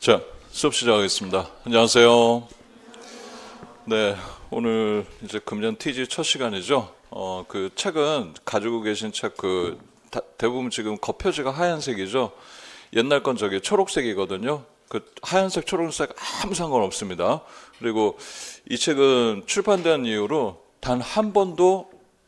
자, 수업 시작하겠습니다. 안녕하세요. 네, 오늘 이제 금년 TG 첫 시간이죠. 그 책은 가지고 계신 책 대부분 지금 겉표지가 하얀색이죠. 옛날 건 저기 초록색이거든요. 그 하얀색, 초록색 아무 상관없습니다. 그리고 이 책은 출판된 이후로 단 한 번도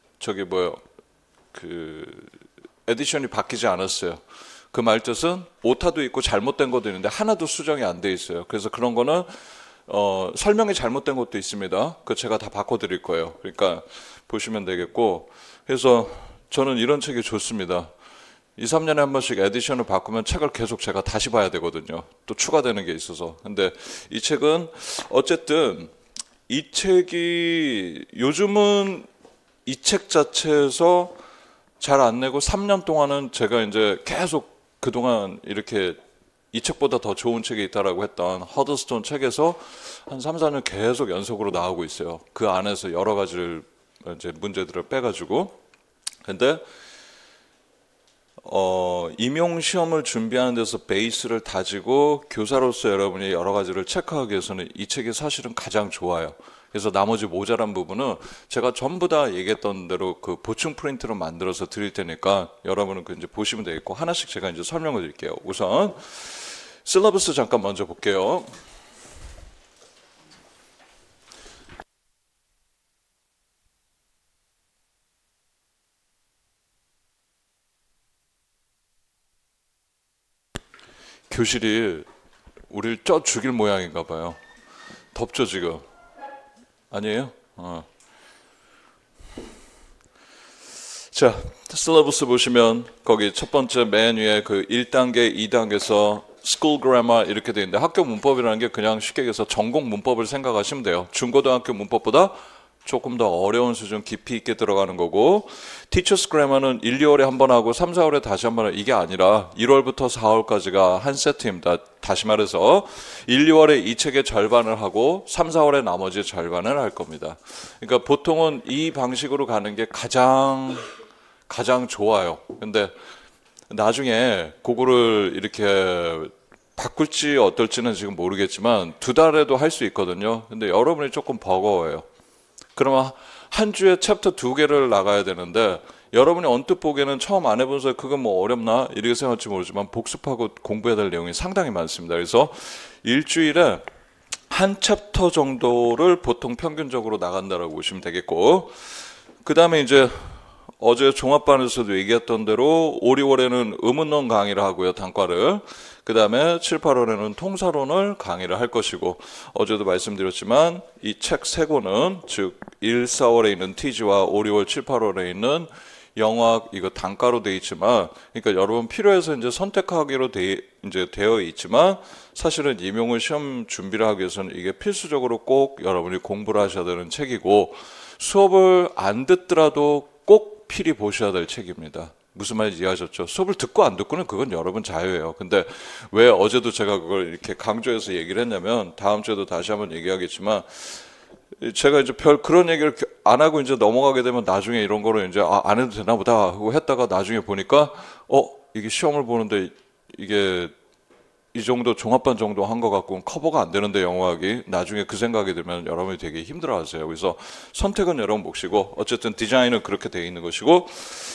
에디션이 바뀌지 않았어요. 그 말뜻은 오타도 있고 잘못된 것도 있는데 하나도 수정이 안 돼 있어요. 그래서 그런 거는 설명이 잘못된 것도 있습니다. 그 제가 다 바꿔드릴 거예요. 그러니까 보시면 되겠고, 그래서 저는 이런 책이 좋습니다. 2, 3년에 한 번씩 에디션을 바꾸면 책을 계속 제가 다시 봐야 되거든요. 또 추가되는 게 있어서. 근데 이 책은 어쨌든 이 책이 요즘은 이 책 자체에서 잘 안 내고 3년 동안은 제가 이제 계속 그동안 이렇게 이 책보다 더 좋은 책이 있다라고 했던 허더스톤 책에서 한 3, 4년 계속 연속으로 나오고 있어요. 그 안에서 여러 가지를 이제 문제들을 빼가지고. 근데 임용 시험을 준비하는 데서 베이스를 다지고 교사로서 여러분이 여러 가지를 체크하기 위해서는 이 책이 사실은 가장 좋아요. 그래서 나머지 모자란 부분은 제가 전부 다 얘기했던 대로 그 보충 프린트로 만들어서 드릴 테니까 여러분은 그 이제 보시면 되겠고, 하나씩 제가 이제 설명을 드릴게요. 우선 실러버스 잠깐 먼저 볼게요. 교실이 우리를 쪄 죽일 모양인가 봐요. 덥죠 지금? 아니에요? 자, 실러버스 보시면 거기 첫 번째 맨 위에 그 1단계, 2단계에서 스쿨 그래머 이렇게 되어 있는데, 학교 문법이라는 게 그냥 쉽게 얘기해서 전공 문법을 생각하시면 돼요. 중고등학교 문법보다 조금 더 어려운 수준 깊이 있게 들어가는 거고, 티처스 그래머는 1, 2월에 한 번 하고 3, 4월에 다시 한 번 하고, 이게 아니라 1월부터 4월까지가 한 세트입니다. 다시 말해서 1, 2월에 이 책의 절반을 하고 3, 4월에 나머지 절반을 할 겁니다. 그러니까 보통은 이 방식으로 가는 게 가장 좋아요. 근데 나중에 그거를 이렇게 바꿀지 어떨지는 지금 모르겠지만 2달에도 할 수 있거든요. 근데 여러분이 조금 버거워요. 그러면 한 주에 챕터 2개를 나가야 되는데, 여러분이 언뜻 보기에는 처음 안 해본서 그건 뭐 어렵나 이렇게 생각할지 모르지만 복습하고 공부해야 될 내용이 상당히 많습니다. 그래서 일주일에 한 챕터 정도를 보통 평균적으로 나간다라고 보시면 되겠고, 그 다음에 이제 어제 종합반에서도 얘기했던 대로 5, 6월에는 의문론 강의를 하고요, 단과를. 그 다음에 7, 8월에는 통사론을 강의를 할 것이고, 어제도 말씀드렸지만 이 책 3권은 즉 1, 4월에 있는 TG와 5, 6월, 7, 8월에 있는 영어학 이거 단과로 돼 있지만, 그러니까 여러분 필요해서 이제 선택하기로 이제 되어 있지만, 사실은 임용을 시험 준비를 하기 위해서는 이게 필수적으로 꼭 여러분이 공부를 하셔야 되는 책이고, 수업을 안 듣더라도 꼭 필히 보셔야 될 책입니다. 무슨 말인지 이해하셨죠? 수업을 듣고 안 듣고는 그건 여러분 자유예요. 근데 왜 어제도 제가 그걸 이렇게 강조해서 얘기를 했냐면, 다음 주에도 다시 한번 얘기하겠지만, 제가 이제 별 그런 얘기를 안 하고 이제 넘어가게 되면 나중에 이런 거를 이제 안 해도 되나 보다 하고 했다가 나중에 보니까 이게 시험을 보는데 이게 이 정도 종합반 정도 한 것 같고 커버가 안 되는데 영어학이, 나중에 그 생각이 들면 여러분이 되게 힘들어하세요. 그래서 선택은 여러분 몫이고, 어쨌든 디자인은 그렇게 돼 있는 것이고,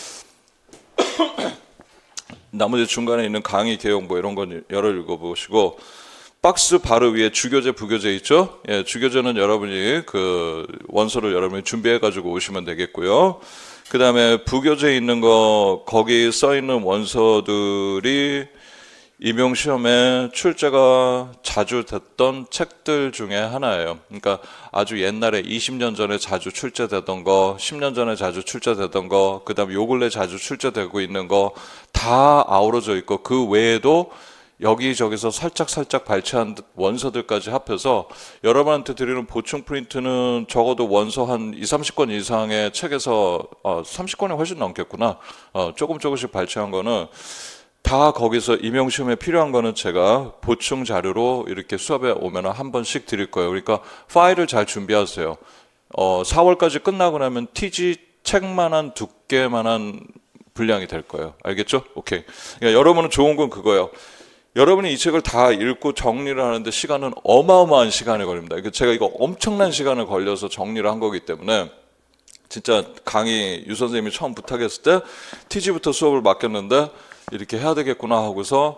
나머지 중간에 있는 강의 개요 뭐 이런 건 열어 읽어보시고, 박스 바로 위에 주교재, 부교재 있죠? 예, 주교재는 여러분이 그 원서를 여러분이 준비해 가지고 오시면 되겠고요. 그 다음에 부교재에 있는 거, 거기 써 있는 원서들이 임용시험에 출제가 자주 됐던 책들 중에 하나예요. 그러니까 아주 옛날에 20년 전에 자주 출제되던 거, 10년 전에 자주 출제되던 거, 그 다음에 요 근래 자주 출제되고 있는 거 다 아우러져 있고, 그 외에도 여기저기서 살짝 발췌한 원서들까지 합해서 여러분한테 드리는 보충 프린트는 적어도 원서 한 20, 30권 이상의 책에서 30권이 훨씬 넘겠구나. 조금씩 발췌한 거는 다 거기서 임용시험에 필요한 거는 제가 보충 자료로 이렇게 수업에 오면 한 번씩 드릴 거예요. 그러니까 파일을 잘 준비하세요. 4월까지 끝나고 나면 TG 책만한 두께만한 분량이 될 거예요. 알겠죠? 오케이. 그러니까 여러분은 좋은 건 그거예요. 여러분이 이 책을 다 읽고 정리를 하는데 시간은 어마어마한 시간이 걸립니다. 제가 이거 엄청난 시간을 걸려서 정리를 한 거기 때문에 진짜 강의 유 선생님이 처음 부탁했을 때 TG부터 수업을 맡겼는데 이렇게 해야 되겠구나 하고서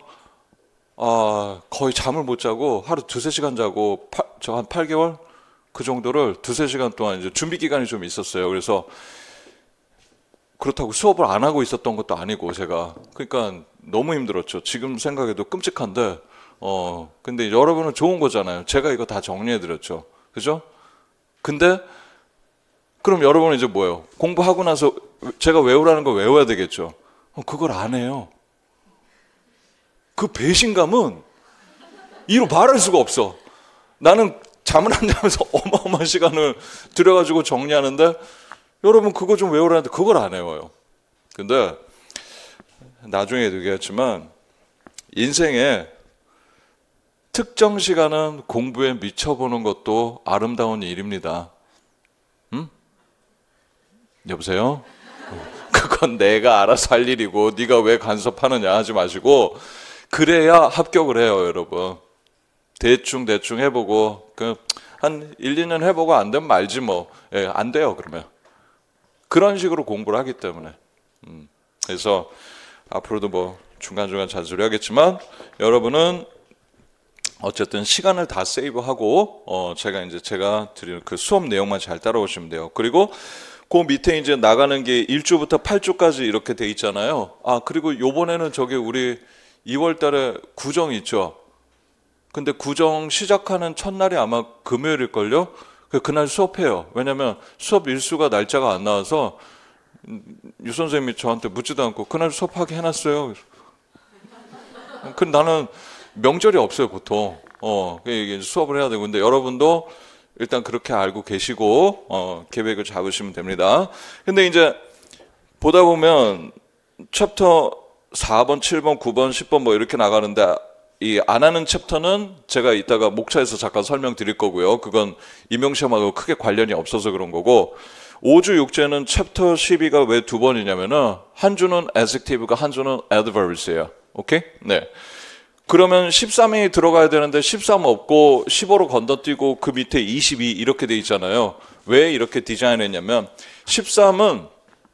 거의 잠을 못 자고 하루 2-3시간 자고 저 한 8개월 그 정도를 2-3시간 동안 이제 준비 기간이 좀 있었어요. 그래서 그렇다고 수업을 안 하고 있었던 것도 아니고 제가 그러니까 너무 힘들었죠. 지금 생각해도 끔찍한데 근데 여러분은 좋은 거잖아요. 제가 이거 다 정리해 드렸죠. 그죠? 근데 그럼 여러분은 이제 뭐예요? 공부하고 나서 제가 외우라는 거 외워야 되겠죠. 그걸 안 해요. 그 배신감은 이루 말할 수가 없어. 나는 잠을 안 자면서 어마어마한 시간을 들여가지고 정리하는데 여러분 그거 좀 외우라는데 그걸 안 외워요. 근데 나중에 얘기했지만 인생에 특정 시간은 공부에 미쳐보는 것도 아름다운 일입니다. 응? 여보세요? 그건 내가 알아서 할 일이고 네가 왜 간섭하느냐 하지 마시고 그래야 합격을 해요, 여러분. 대충 해보고 한 1-2년 해보고 안 되면 말지 뭐. 안 돼요, 그러면. 그런 식으로 공부를 하기 때문에. 그래서 앞으로도 뭐 중간중간 잔소리 하겠지만 여러분은 어쨌든 시간을 다 세이브하고 제가 드리는 그 수업 내용만 잘 따라오시면 돼요. 그리고 그 밑에 이제 나가는 게 1주부터 8주까지 이렇게 돼 있잖아요. 그리고 요번에는 저기 우리 2월 달에 구정 있죠. 근데 구정 시작하는 첫날이 아마 금요일일걸요? 그날 수업해요. 왜냐면 수업 일수가 날짜가 안 나와서 유 선생님이 저한테 묻지도 않고 그날 수업하게 해놨어요. 근데 나는 명절이 없어요, 보통. 이게 수업을 해야 되고. 근데 여러분도 일단 그렇게 알고 계시고, 계획을 잡으시면 됩니다. 근데 이제 보다 보면 챕터 4번, 7번, 9번, 10번 뭐 이렇게 나가는데 이 안 하는 챕터는 제가 이따가 목차에서 잠깐 설명드릴 거고요. 그건 임용시험하고 크게 관련이 없어서 그런 거고 5주 6제는 챕터 12가 왜 2번이냐면은 한 주는 adjective가 한 주는 adverbies예요. 오케이? 네. 그러면 13이 들어가야 되는데 13 없고 15로 건너뛰고 그 밑에 22 이렇게 돼 있잖아요. 왜 이렇게 디자인했냐면 13은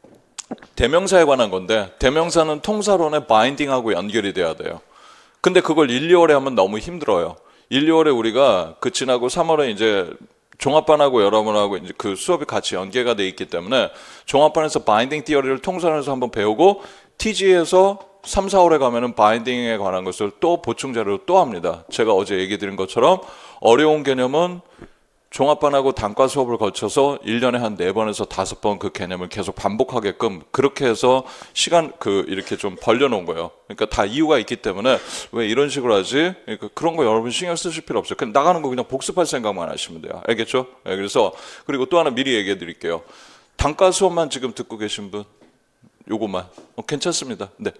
대명사에 관한 건데 대명사는 통사론의 바인딩하고 연결이 돼야 돼요. 근데 그걸 1, 2월에 하면 너무 힘들어요. 1, 2월에 우리가 그 지나고 3월에 이제 종합반하고 여러분하고 이제 그 수업이 같이 연계가 돼 있기 때문에 종합반에서 바인딩 티어리를 통사론에서 한번 배우고 TG에서 3, 4월에 가면은 바인딩에 관한 것을 또 보충 자료를 또 합니다. 제가 어제 얘기 드린 것처럼 어려운 개념은 종합반하고 단과 수업을 거쳐서 1년에 한 4번에서 5번 그 개념을 계속 반복하게끔 그렇게 해서 시간 이렇게 좀 벌려놓은 거예요. 그러니까 다 이유가 있기 때문에 왜 이런 식으로 하지? 그러니까 그런 거 여러분 신경 쓰실 필요 없어요. 그냥 나가는 거 그냥 복습할 생각만 하시면 돼요. 알겠죠? 네, 그래서 그리고 또 하나 미리 얘기해 드릴게요. 단과 수업만 지금 듣고 계신 분 요것만 괜찮습니다. 네.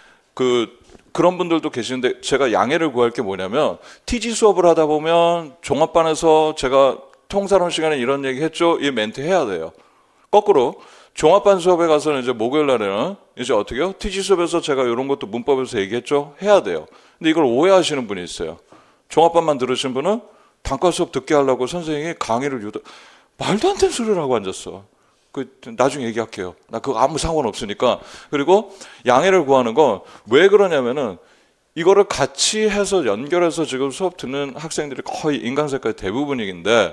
그런 분들도 계시는데 제가 양해를 구할 게 뭐냐면 TG 수업을 하다 보면 종합반에서 제가 통사론 시간에 이런 얘기 했죠. 이 멘트 해야 돼요. 거꾸로 종합반 수업에 가서는 이제 목요일 날에는 이제 어떻게요? TG 수업에서 제가 이런 것도 문법에서 얘기했죠. 해야 돼요. 근데 이걸 오해하시는 분이 있어요. 종합반만 들으신 분은 단과 수업 듣게 하려고 선생님이 강의를 말도 안 되는 소리를 하고 앉았어. 나중에 얘기할게요. 나 그거 아무 상관없으니까. 그리고 양해를 구하는 건 왜 그러냐면은 이거를 같이 해서 연결해서 지금 수업 듣는 학생들이 거의 인강색깔 대부분인데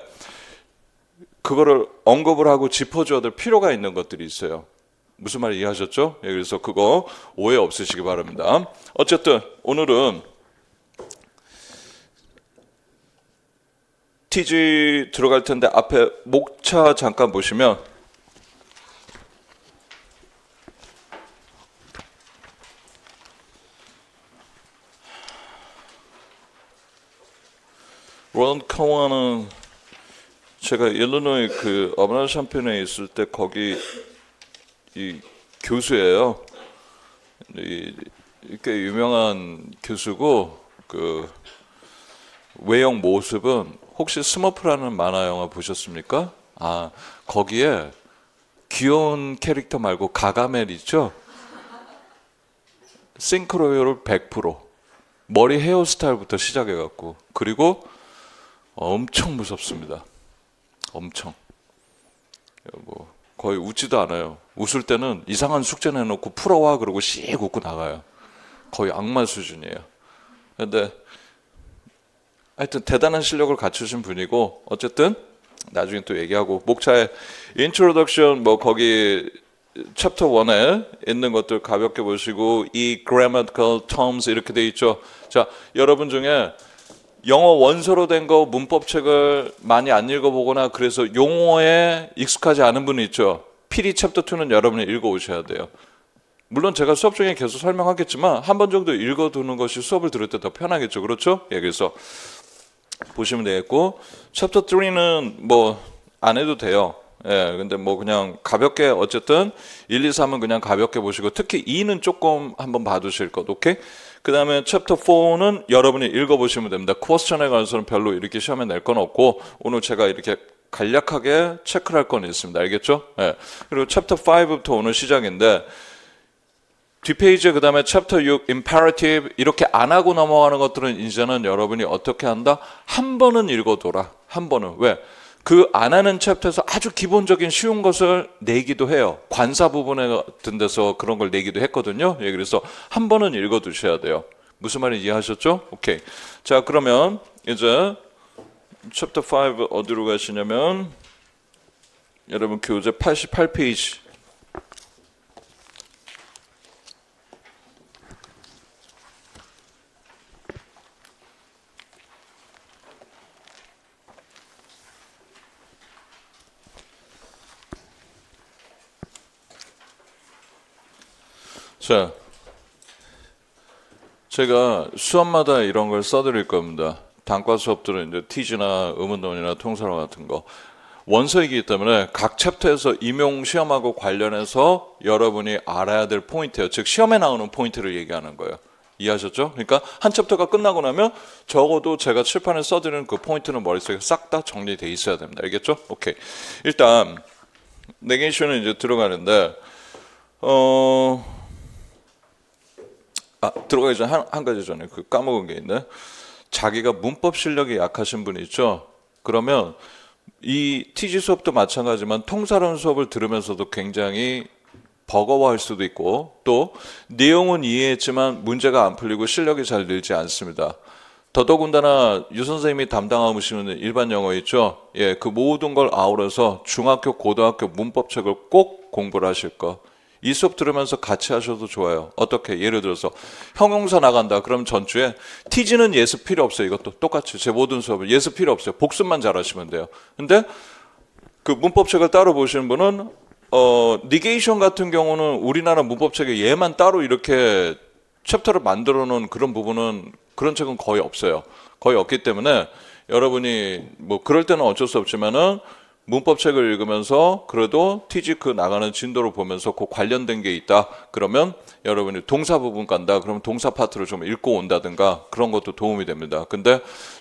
그거를 언급을 하고 짚어줘야 될 필요가 있는 것들이 있어요. 무슨 말 이해하셨죠? 예, 그래서 그거 오해 없으시기 바랍니다. 어쨌든 오늘은 TG 들어갈 텐데 앞에 목차 잠깐 보시면 론 커먼은 제가 일리노이 그 어바나 샴페인에 있을 때 거기 이 교수예요. 꽤 유명한 교수고 그 외형 모습은 혹시 스머프라는 만화 영화 보셨습니까? 거기에 귀여운 캐릭터 말고 가가멜 있죠? 싱크로율 100%. 머리 헤어스타일부터 시작해갖고 그리고 엄청 무섭습니다. 엄청. 뭐 거의 웃지도 않아요. 웃을 때는 이상한 숙제 내놓고 풀어와 그러고 씩 웃고 나가요. 거의 악마 수준이에요. 근데 하여튼 대단한 실력을 갖추신 분이고 어쨌든 나중에 또 얘기하고 목차에 introduction 뭐 거기 챕터 1에 있는 것들 가볍게 보시고 이 grammatical terms 이렇게 돼 있죠. 자, 여러분 중에 영어 원서로 된 거 문법책을 많이 안 읽어보거나 그래서 용어에 익숙하지 않은 분이 있죠. PD 챕터 2는 여러분이 읽어오셔야 돼요. 물론 제가 수업 중에 계속 설명하겠지만 한 번 정도 읽어두는 것이 수업을 들을 때 더 편하겠죠. 그렇죠? 예, 그래서 보시면 되겠고 챕터 3는 뭐 안 해도 돼요. 예, 근데 뭐 그냥 가볍게 어쨌든 1, 2, 3은 그냥 가볍게 보시고 특히 2는 조금 한번 봐두실 것, 오케이? 그 다음에 챕터 4는 여러분이 읽어보시면 됩니다. 퀘스천에 관해서는 별로 이렇게 시험에 낼 건 없고 오늘 제가 이렇게 간략하게 체크를 할 건 있습니다. 알겠죠? 예. 그리고 챕터 5부터 오늘 시작인데 뒷페이지에 그 다음에 챕터 6 imperative 이렇게 안 하고 넘어가는 것들은 이제는 여러분이 어떻게 한다? 한 번은 읽어둬라. 한 번은. 왜? 그 안 하는 챕터에서 아주 기본적인 쉬운 것을 내기도 해요. 관사 부분에 같은 데서 그런 걸 내기도 했거든요. 예, 그래서 한 번은 읽어두셔야 돼요. 무슨 말인지 이해하셨죠? 오케이. 자, 그러면 이제 챕터 5 어디로 가시냐면 여러분 교재 88페이지. 자, 제가 수업마다 이런 걸 써드릴 겁니다. 단과 수업들은 이제 티지나 의문문이나 통설어 같은 거 원서이기 때문에 각 챕터에서 임용 시험하고 관련해서 여러분이 알아야 될 포인트예요. 즉 시험에 나오는 포인트를 얘기하는 거예요. 이해하셨죠? 그러니까 한 챕터가 끝나고 나면 적어도 제가 칠판에 써드리는 그 포인트는 머릿속에 싹 다 정리돼 있어야 됩니다. 알겠죠? 오케이. 일단 네게이션은 이제 들어가는데 들어가기 전에 한 가지 전에 그 까먹은 게 있네. 자기가 문법 실력이 약하신 분이 있죠. 그러면 이 TG 수업도 마찬가지지만 통사론 수업을 들으면서도 굉장히 버거워할 수도 있고 또 내용은 이해했지만 문제가 안 풀리고 실력이 잘 늘지 않습니다. 더더군다나 유 선생님이 담당하시는 일반 영어 있죠. 예, 그 모든 걸 아우러서 중학교, 고등학교 문법책을 꼭 공부를 하실 거. 이 수업 들으면서 같이 하셔도 좋아요. 어떻게? 예를 들어서 형용사 나간다. 그럼 전주에 티지는 예습 필요 없어요. 이것도 똑같이 제 모든 수업은 예습 필요 없어요. 복습만 잘하시면 돼요. 근데 그 문법책을 따로 보시는 분은 negation 같은 경우는 우리나라 문법책에 얘만 따로 이렇게 챕터를 만들어 놓은 그런 부분은 그런 책은 거의 없어요. 거의 없기 때문에 여러분이 뭐 그럴 때는 어쩔 수 없지만은 문법책을 읽으면서 그래도 TG 그 나가는 진도를 보면서 그 관련된 게 있다. 그러면 여러분이 동사 부분 간다. 그러면 동사 파트를 좀 읽고 온다든가 그런 것도 도움이 됩니다. 근데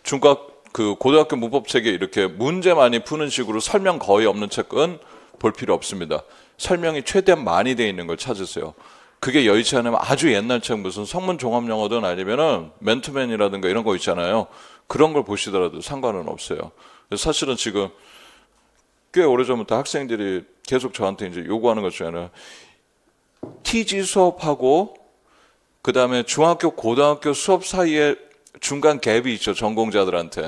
그 고등학교 문법책에 이렇게 문제 많이 푸는 식으로 설명 거의 없는 책은 볼 필요 없습니다. 설명이 최대한 많이 돼 있는 걸 찾으세요. 그게 여의치 않으면 아주 옛날 책 무슨 성문 종합 영어든 아니면은 맨투맨이라든가 이런 거 있잖아요. 그런 걸 보시더라도 상관은 없어요. 사실은 지금 꽤 오래전부터 학생들이 계속 저한테 이제 요구하는 것 중에 하나 TG 수업하고 그 다음에 중학교, 고등학교 수업 사이에 중간 갭이 있죠. 전공자들한테.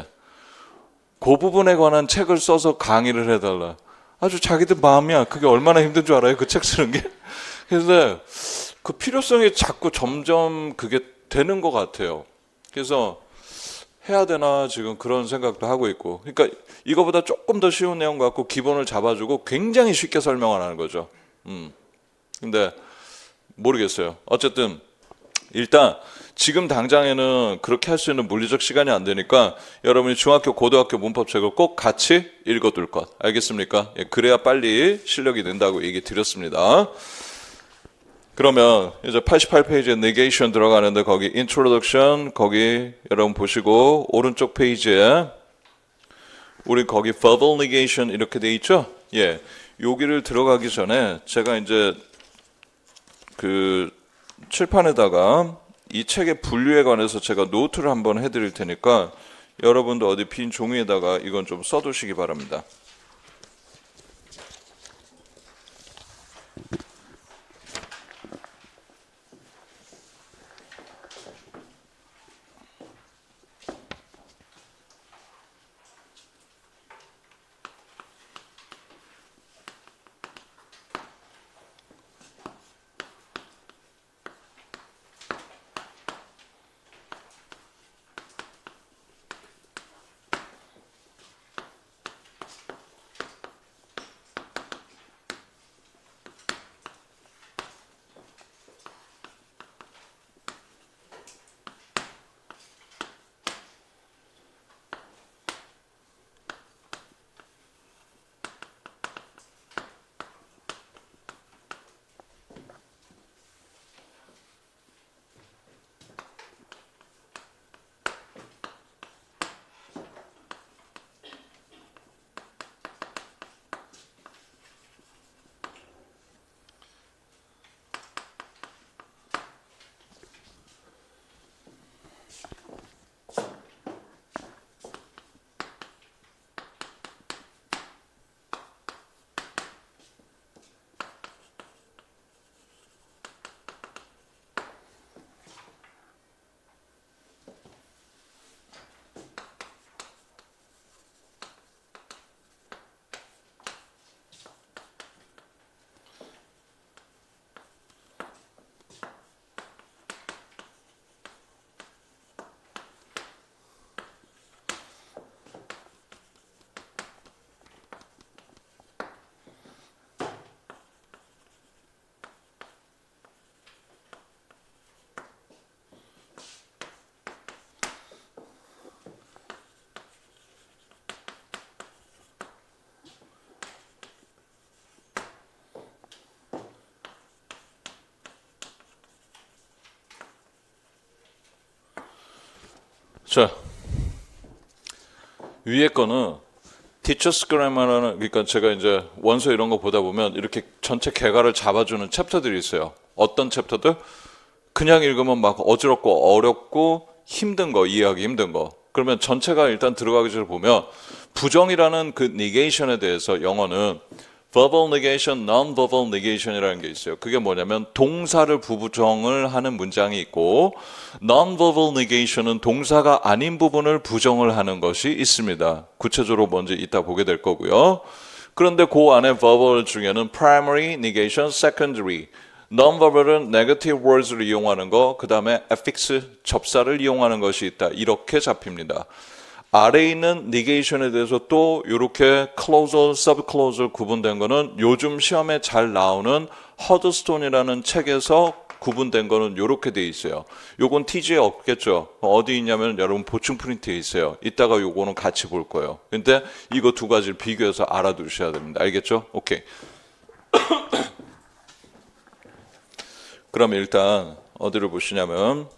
그 부분에 관한 책을 써서 강의를 해달라. 아주 자기들 마음이야. 그게 얼마나 힘든 줄 알아요? 그 책 쓰는 게. 그래서 그 필요성이 자꾸 점점 그게 되는 것 같아요. 그래서 해야 되나 지금 그런 생각도 하고 있고. 그러니까 이거보다 조금 더 쉬운 내용 갖고 기본을 잡아주고 굉장히 쉽게 설명을 하는 거죠. 근데 모르겠어요. 어쨌든 일단 지금 당장에는 그렇게 할 수 있는 물리적 시간이 안 되니까 여러분이 중학교, 고등학교 문법책을 꼭 같이 읽어둘 것. 알겠습니까? 예, 그래야 빨리 실력이 는다고 얘기 드렸습니다. 그러면 이제 88페이지에 negation 들어가는데 거기 introduction 거기 여러분 보시고 오른쪽 페이지에 우리 거기 verbal negation 이렇게 돼 있죠? 예. 여기를 들어가기 전에 제가 이제 그 칠판에다가 이 책의 분류에 관해서 제가 노트를 한번 해드릴 테니까 여러분도 어디 빈 종이에다가 이건 좀 써두시기 바랍니다. 자, 위에 거는 Teachers Grammar라는, 그러니까 제가 이제 원서 이런 거 보다 보면 이렇게 전체 개괄을 잡아주는 챕터들이 있어요. 어떤 챕터들? 그냥 읽으면 막 어지럽고 어렵고 힘든 거, 이해하기 힘든 거. 그러면 전체가 일단 들어가기 전에 보면 부정이라는 그 negation에 대해서 영어는 verbal negation, non-verbal negation이라는 게 있어요. 그게 뭐냐면 동사를 부부정을 하는 문장이 있고 non-verbal negation은 동사가 아닌 부분을 부정을 하는 것이 있습니다. 구체적으로 뭔지 이따 보게 될 거고요. 그런데 그 안에 verbal 중에는 primary, negation, secondary, non-verbal은 negative words를 이용하는 거, 그 다음에 affix, 접사를 이용하는 것이 있다. 이렇게 잡힙니다. 아래에 있는 negation에 대해서 또 이렇게 clausal, subclausal 구분된 거는 요즘 시험에 잘 나오는 허드스톤이라는 책에서 구분된 거는 이렇게 돼 있어요. 요건 TG에 없겠죠. 어디 있냐면 여러분 보충 프린트에 있어요. 이따가 요거는 같이 볼 거예요. 근데 이거 두 가지를 비교해서 알아두셔야 됩니다. 알겠죠? 오케이. 그럼 일단 어디를 보시냐면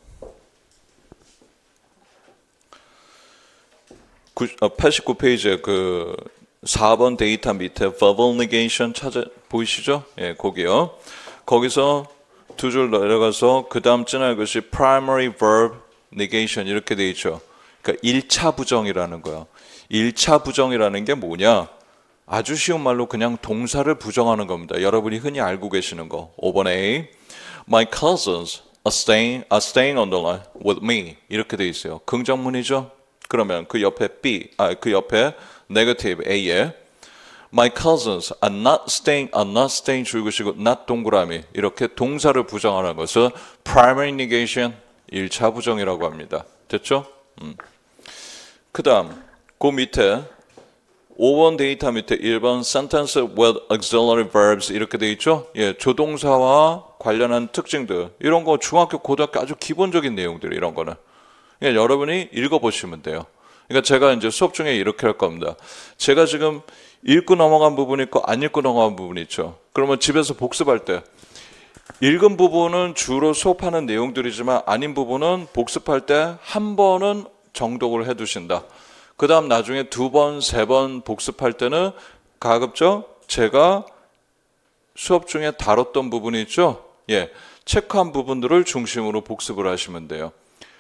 89페이지에 그 4번 데이터 밑에 verbal negation 보이시죠? 예, 거기요. 거기서 두 줄 내려가서 그 다음 찐할 것이 primary verb negation 이렇게 돼 있죠. 그러니까 1차 부정이라는 거예요. 1차 부정이라는 게 뭐냐? 아주 쉬운 말로 그냥 동사를 부정하는 겁니다. 여러분이 흔히 알고 계시는 거. 5번 A. My cousins are staying on the line with me. 이렇게 돼 있어요. 긍정문이죠? 그러면 그 옆에 그 옆에 negative A에 My cousins are not staying 줄이시고 not 동그라미 이렇게 동사를 부정하는 것은 primary negation 1차 부정이라고 합니다. 됐죠? 그 다음 그 밑에 5번 데이터 밑에 1번 sentence with auxiliary verbs 이렇게 돼 있죠? 예, 조동사와 관련한 특징들 이런 거 중학교 고등학교 아주 기본적인 내용들 이런 거는 그러니까 여러분이 읽어보시면 돼요. 그러니까 제가 이제 수업 중에 이렇게 할 겁니다. 제가 지금 읽고 넘어간 부분이 있고 안 읽고 넘어간 부분이 있죠. 그러면 집에서 복습할 때 읽은 부분은 주로 수업하는 내용들이지만 아닌 부분은 복습할 때 한 번은 정독을 해두신다. 그 다음 나중에 2번, 3번 복습할 때는 가급적 제가 수업 중에 다뤘던 부분이 있죠. 예, 체크한 부분들을 중심으로 복습을 하시면 돼요.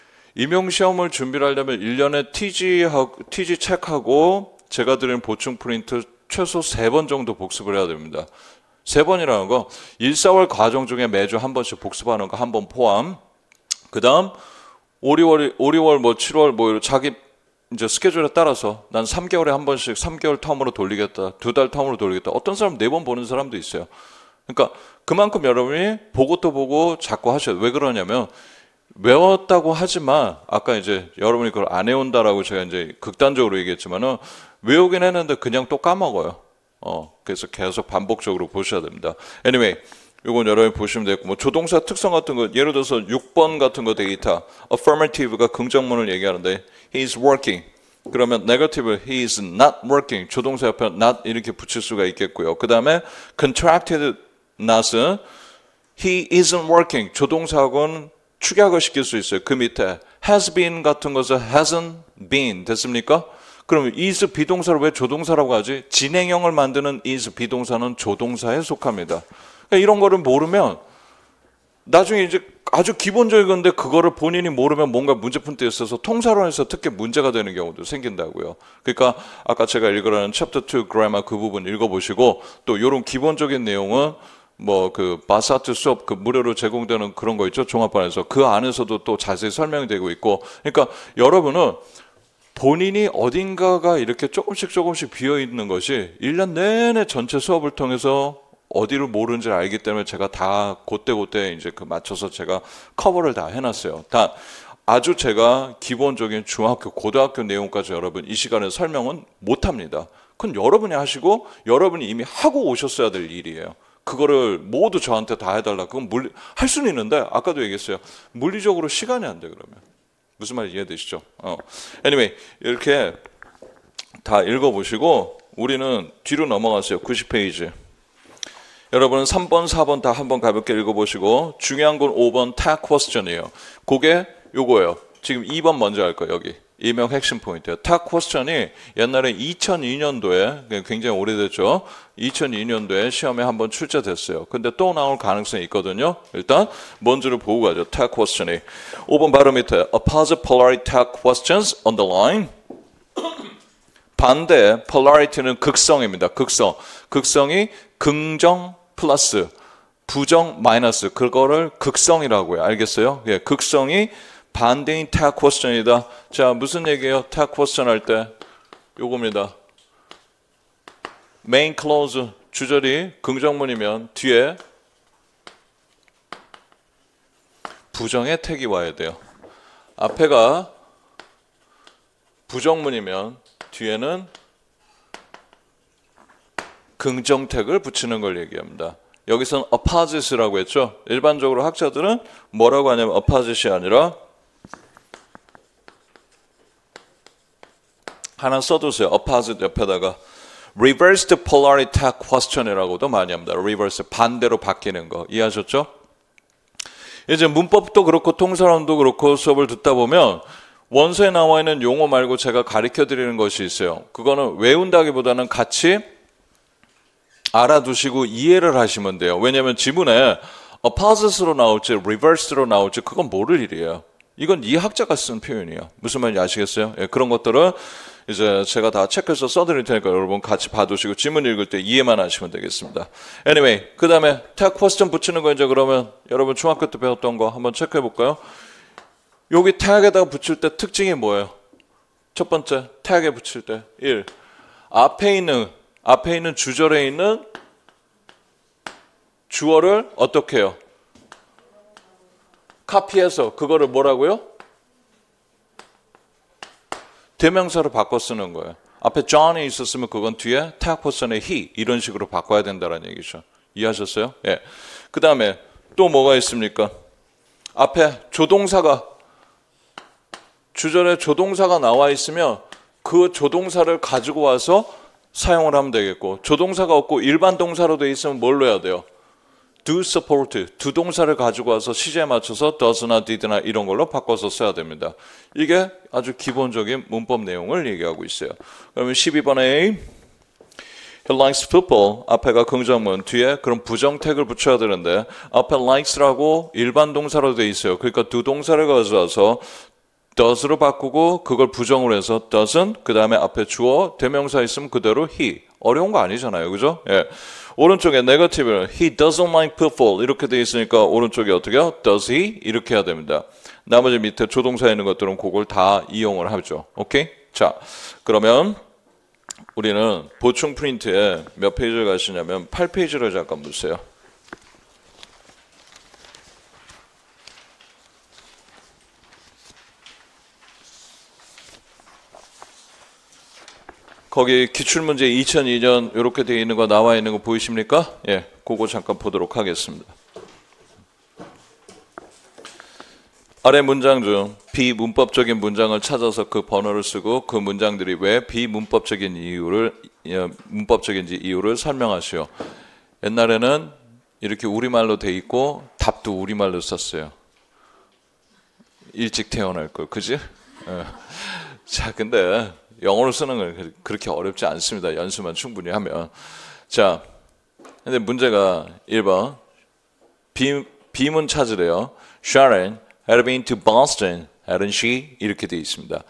임용시험을 준비를 하려면 1년에 TG 체크하고 제가 드린 보충 프린트 최소 3번 정도 복습을 해야 됩니다. 3번이라는 거 1, 4월 과정 중에 매주 한 번씩 복습하는 거 한 번 포함. 그 다음 5, 6월 뭐 7월 뭐 자기 이제 스케줄에 따라서 난 3개월에 한 번씩 3개월 텀으로 돌리겠다. 2달 텀으로 돌리겠다. 어떤 사람 4번 보는 사람도 있어요. 그러니까 그만큼 여러분이 보고 또 보고 자꾸 하셔야 돼요. 왜 그러냐면 외웠다고 하지만 아까 이제 여러분이 그걸 안 해온다라고 제가 이제 극단적으로 얘기했지만은 외우긴 했는데 그냥 또 까먹어요. 그래서 계속 반복적으로 보셔야 됩니다. Anyway, 이건 여러분이 보시면 되겠고, 뭐 조동사 특성 같은 거, 예를 들어서 6번 같은 거 데이터, affirmative가 긍정문을 얘기하는데, he is working. 그러면 negative, he is not working. 조동사 옆에 not 이렇게 붙일 수가 있겠고요. 그 다음에 contracted not은 he isn't working. 조동사하고는 축약을 시킬 수 있어요. 그 밑에 has been 같은 것은 hasn't been 됐습니까? 그럼 is 비동사를 왜 조동사라고 하지? 진행형을 만드는 is 비동사는 조동사에 속합니다. 그러니까 이런 거를 모르면 나중에 이제 아주 기본적인 건데 그거를 본인이 모르면 뭔가 문제풀 때 있어서 통사론에서 특히 문제가 되는 경우도 생긴다고요. 그러니까 아까 제가 읽으라는 챕터 2 그래머 그 부분 읽어보시고 또 이런 기본적인 내용은 뭐 그 바사트 수업 그 무료로 제공되는 그런 거 있죠. 종합반에서 그 안에서도 또 자세히 설명이 되고 있고 그러니까 여러분은 본인이 어딘가가 이렇게 조금씩 비어 있는 것이 1년 내내 전체 수업을 통해서 어디를 모르는지 알기 때문에 제가 다 그때 이제 그 맞춰서 제가 커버를 다 해놨어요. 다 아주 제가 기본적인 중학교, 고등학교 내용까지 여러분 이 시간에 설명은 못합니다. 그건 여러분이 하시고 여러분이 이미 하고 오셨어야 될 일이에요. 그거를 모두 저한테 다 해달라. 그건 할 수는 있는데 아까도 얘기했어요. 물리적으로 시간이 안 돼 그러면. 무슨 말인지 이해되시죠? Anyway, 이렇게 다 읽어보시고 우리는 뒤로 넘어갔어요. 90페이지. 여러분은 3번, 4번 다 한번 가볍게 읽어보시고 중요한 건 5번 tag question이에요. 그게 요거예요. 지금 2번 먼저 할 거예요. 여기. 이명 핵심 포인트예요. tag question이 옛날에 2002년도에 굉장히 오래됐죠. 2002년도에 시험에 한번 출제됐어요. 근데 또 나올 가능성이 있거든요. 일단 뭔지를 보고 가죠. tag question이. 5번 바로 밑에 opposite polarity tag questions underline. 반대 polarity는 극성입니다. 극성. 극성이 긍정 플러스 부정 마이너스 그거를 극성이라고 해요. 알겠어요? 예, 극성이 반대인 tag question이다. 자, 무슨 얘기예요? tag question 할 때 요겁니다. main clause 주절이 긍정문이면 뒤에 부정의 택이 와야 돼요. 앞에가 부정문이면 뒤에는 긍정택을 붙이는 걸 얘기합니다. 여기서는 opposite라고 했죠. 일반적으로 학자들은 뭐라고 하냐면 opposite이 아니라 하나 써두세요. opposite 옆에다가 reversed polarity tag question이라고도 많이 합니다. reverse 반대로 바뀌는 거 이해하셨죠? 이제 문법도 그렇고 통사론도 그렇고 수업을 듣다 보면 원서에 나와 있는 용어 말고 제가 가르쳐 드리는 것이 있어요. 그거는 외운다기보다는 같이 알아두시고 이해를 하시면 돼요. 왜냐하면 지문에 opposite로 나올지 reverse로 나올지 그건 모를 일이에요. 이건 이 학자가 쓴 표현이에요. 무슨 말인지 아시겠어요? 예, 그런 것들은 이제 제가 다 체크해서 써드릴 테니까 여러분 같이 봐두시고 지문 읽을 때 이해만 하시면 되겠습니다. Anyway, 그 다음에 tag question 붙이는 거 이제 그러면 여러분 중학교 때 배웠던 거 한번 체크해 볼까요? 여기 tag에다가 붙일 때 특징이 뭐예요? 첫 번째, tag에 붙일 때 1. 앞에 있는 주절에 있는 주어를 어떻게 해요? 카피해서 그거를 뭐라고요? 대명사로 바꿔 쓰는 거예요. 앞에 John이 있었으면 그건 뒤에 tag person의 he 이런 식으로 바꿔야 된다는 얘기죠. 이해하셨어요? 예. 그 다음에 또 뭐가 있습니까? 앞에 조동사가 주절에 조동사가 나와 있으면 그 조동사를 가지고 와서 사용을 하면 되겠고 조동사가 없고 일반 동사로 돼 있으면 뭘로 해야 돼요? do support 두 동사를 가지고 와서 시제에 맞춰서 does나 did나 이런 걸로 바꿔서 써야 됩니다. 이게 아주 기본적인 문법 내용을 얘기하고 있어요. 그러면 12번에 He likes football. 앞에가 긍정문, 뒤에 그럼 부정택을 붙여야 되는데 앞에 likes라고 일반 동사로 돼 있어요. 그러니까 두 동사를 가져와서 does로 바꾸고 그걸 부정으로 해서 doesn't, 그 다음에 앞에 주어, 대명사 있으면 그대로 he. 어려운 거 아니잖아요. 그죠? 예. 오른쪽에 네거티브는 he doesn't like football 이렇게 돼 있으니까 오른쪽에 어떻게 해요? does he? 이렇게 해야 됩니다. 나머지 밑에 조동사에 있는 것들은 그걸 다 이용을 하죠. 오케이? 자, 그러면 우리는 보충 프린트에 몇 페이지를 가시냐면 8페이지를 잠깐 보세요. 거기 기출문제 2002년 이렇게 되어 있는 거 나와 있는 거 보이십니까? 예, 그거 잠깐 보도록 하겠습니다. 아래 문장 중 비문법적인 문장을 찾아서 그 번호를 쓰고 그 문장들이 왜 문법적인지 이유를 설명하시오. 옛날에는 이렇게 우리말로 돼 있고 답도 우리말로 썼어요. 일찍 태어날 걸, 그지? 예. 자, 근데 영어로 쓰는 건 그렇게 어렵지 않습니다. 연습만 충분히 하면. 자, 근데 문제가 1번 비문 찾으래요. Sharon had been to Boston, hadn't she? 이렇게 되어 있습니다.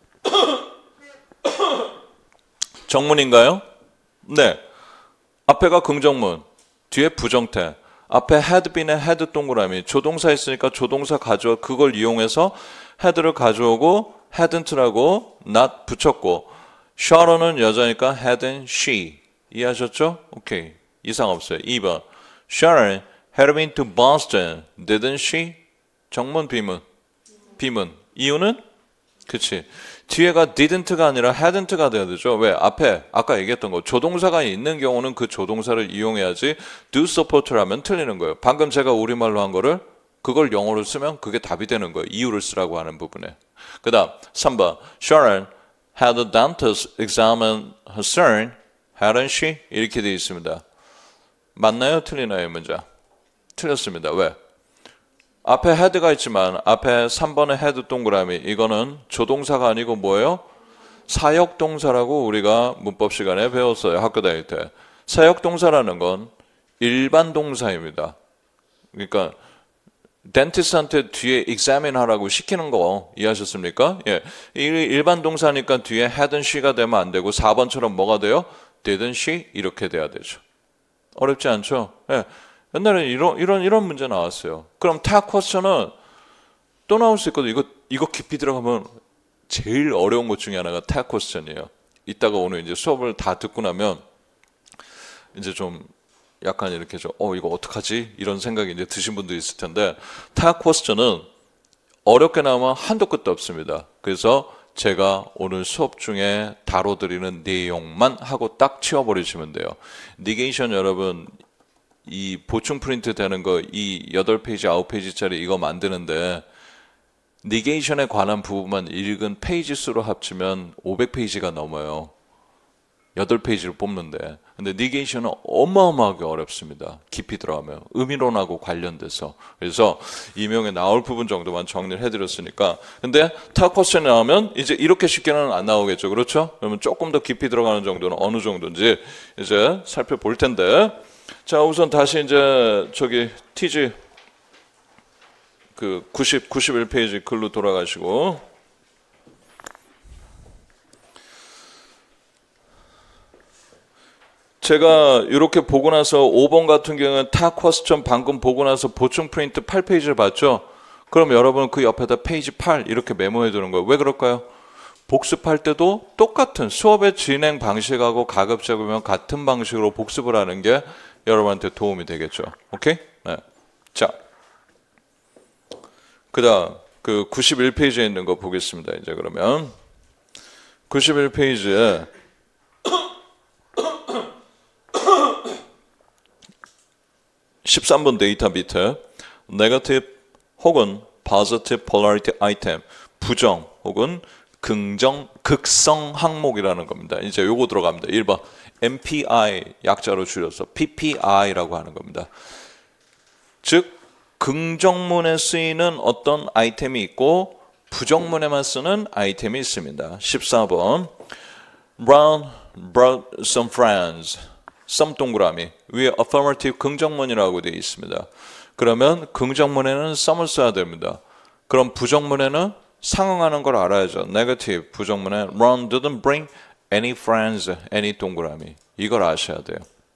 정문인가요? 네. 앞에가 긍정문, 뒤에 부정태. 앞에 had been에 had 동그라미, 조동사 있으니까 조동사 가져와 그걸 이용해서 had를 가져오고 hadn't라고 not 붙였고 Sharon은 여자니까 hadn't she. 이해하셨죠? 오케이. 이상 없어요. 2번 Sharon had been to Boston, didn't she? 정문 비문. 비문. 이유는? 그치. 뒤에가 didn't가 아니라 hadn't가 돼야 되죠. 왜? 앞에 아까 얘기했던 거 조동사가 있는 경우는 그 조동사를 이용해야지 do support라면 틀리는 거예요. 방금 제가 우리말로 한 거를 그걸 영어로 쓰면 그게 답이 되는 거예요. 이유를 쓰라고 하는 부분에. 그 다음 3번 Sharon had a dentist examine her son, hadn't she? 이렇게 되어 있습니다. 맞나요? 틀리나요? 문자? 틀렸습니다. 왜? 앞에 had가 있지만 앞에 3번의 had 동그라미 이거는 조동사가 아니고 뭐예요? 사역동사라고 우리가 문법 시간에 배웠어요. 학교 다닐 때. 사역동사라는 건 일반 동사입니다. 그러니까 덴티스트한테 뒤에 examine 하라고 시키는 거 이해하셨습니까? 예. 일반 동사니까 뒤에 hadn't she가 되면 안 되고 4번처럼 뭐가 돼요? didn't she? 이렇게 돼야 되죠. 어렵지 않죠? 예. 옛날에 이런 문제 나왔어요. 그럼 tag question은 또 나올 수 있거든요. 이거 깊이 들어가면 제일 어려운 것 중에 하나가 tag question이에요. 이따가 오늘 이제 수업을 다 듣고 나면 이제 좀 약간 이렇게 이거 어떡하지? 이런 생각이 이제 드신 분도 있을 텐데 tag question은 어렵게 나오면 한도 끝도 없습니다. 그래서 제가 오늘 수업 중에 다뤄드리는 내용만 하고 딱 치워버리시면 돼요. negation 여러분 이 보충 프린트 되는 거 이 8페이지 9페이지짜리 이거 만드는데 negation에 관한 부분만 읽은 페이지 수로 합치면 500페이지가 넘어요. 8페이지를 뽑는데. 근데 negation은 어마어마하게 어렵습니다. 깊이 들어가면 의미론하고 관련돼서. 그래서 이명에 나올 부분 정도만 정리를 해드렸으니까. 근데 tag question이 나오면 이제 이렇게 쉽게는 안 나오겠죠. 그렇죠? 그러면 조금 더 깊이 들어가는 정도는 어느 정도인지 이제 살펴볼 텐데. 자, 우선 다시 이제 티지 91페이지 글로 돌아가시고 제가 이렇게 보고 나서 5번 같은 경우는 tag question 방금 보고 나서 보충 프린트 8페이지를 봤죠? 그럼 여러분 그 옆에다 페이지 8 이렇게 메모해 두는 거예요. 왜 그럴까요? 복습할 때도 똑같은 수업의 진행 방식하고 가급적이면 같은 방식으로 복습을 하는 게 여러분한테 도움이 되겠죠. 오케이? 네. 자, 그다음 91페이지에 있는 거 보겠습니다. 이제 그러면 91페이지에 13번 데이터 밑에 네거티브 혹은 positive polarity item 부정 혹은 긍정 극성 항목이라는 겁니다. 이제 요거 들어갑니다. 1번 MPI 약자로 줄여서 PPI라고 하는 겁니다. 즉 긍정문에 쓰이는 어떤 아이템이 있고 부정문에만 쓰는 아이템이 있습니다. 14번 Brown brought some friends. some 동그라미 위에 affirmative 긍정문이라고 되어 있습니다. 그러면 긍정문에는 some을 써야 됩니다. 그럼 부정문에는 상응하는 걸 알아야죠. negative 부정문에 Ron didn't bring any friends, any 동그라미 이걸 아셔야 돼요.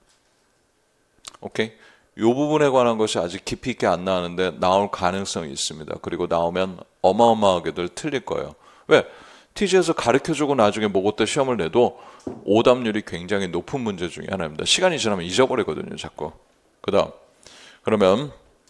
오케이? 이 부분에 관한 것이 아직 깊이 있게 안 나오는데 나올 가능성이 있습니다. 그리고 나오면 어마어마하게들 틀릴 거예요. 왜? TG에서 가르쳐주고 나중에 모국대 시험을 내도 오답률이 굉장히 높은 문제 중에 하나입니다. 시간이 지나면 잊어버리거든요. 자꾸. 그 다음 그러면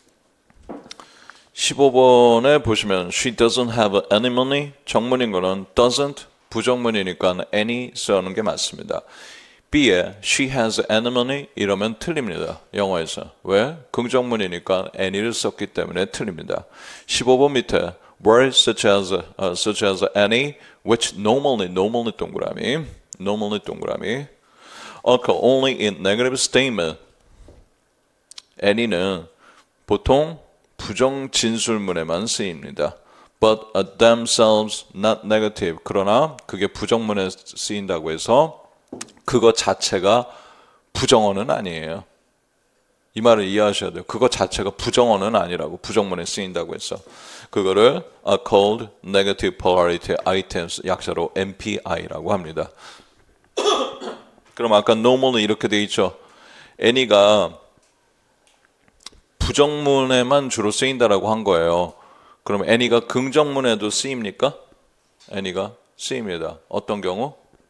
15번에 보시면 She doesn't have any money 정문인 거는 doesn't 부정문이니까 any 쓰는 게 맞습니다. B에 she has any money 이러면 틀립니다. 영어에서. 왜? 긍정문이니까 any를 썼기 때문에 틀립니다. 15번 밑에 words such as any which normally 동그라미 occur only in negative statement any는 보통 부정 진술문에만 쓰입니다. But themselves not negative 그러나 그게 부정문에 쓰인다고 해서 그거 자체가 부정어는 아니에요. 이 말을 이해하셔야 돼요. 그거 자체가 부정어는 아니라고 부정문에 쓰인다고 해서 그거를 called negative polarity items 약자로 NPI라고 합니다. 그럼 아까 normally 이렇게 돼 있죠. any가 부정문에만 주로 쓰인다라고 한 거예요. 그럼 any가 긍정문에도 쓰입니까? any가 쓰입니다. 어떤 경우?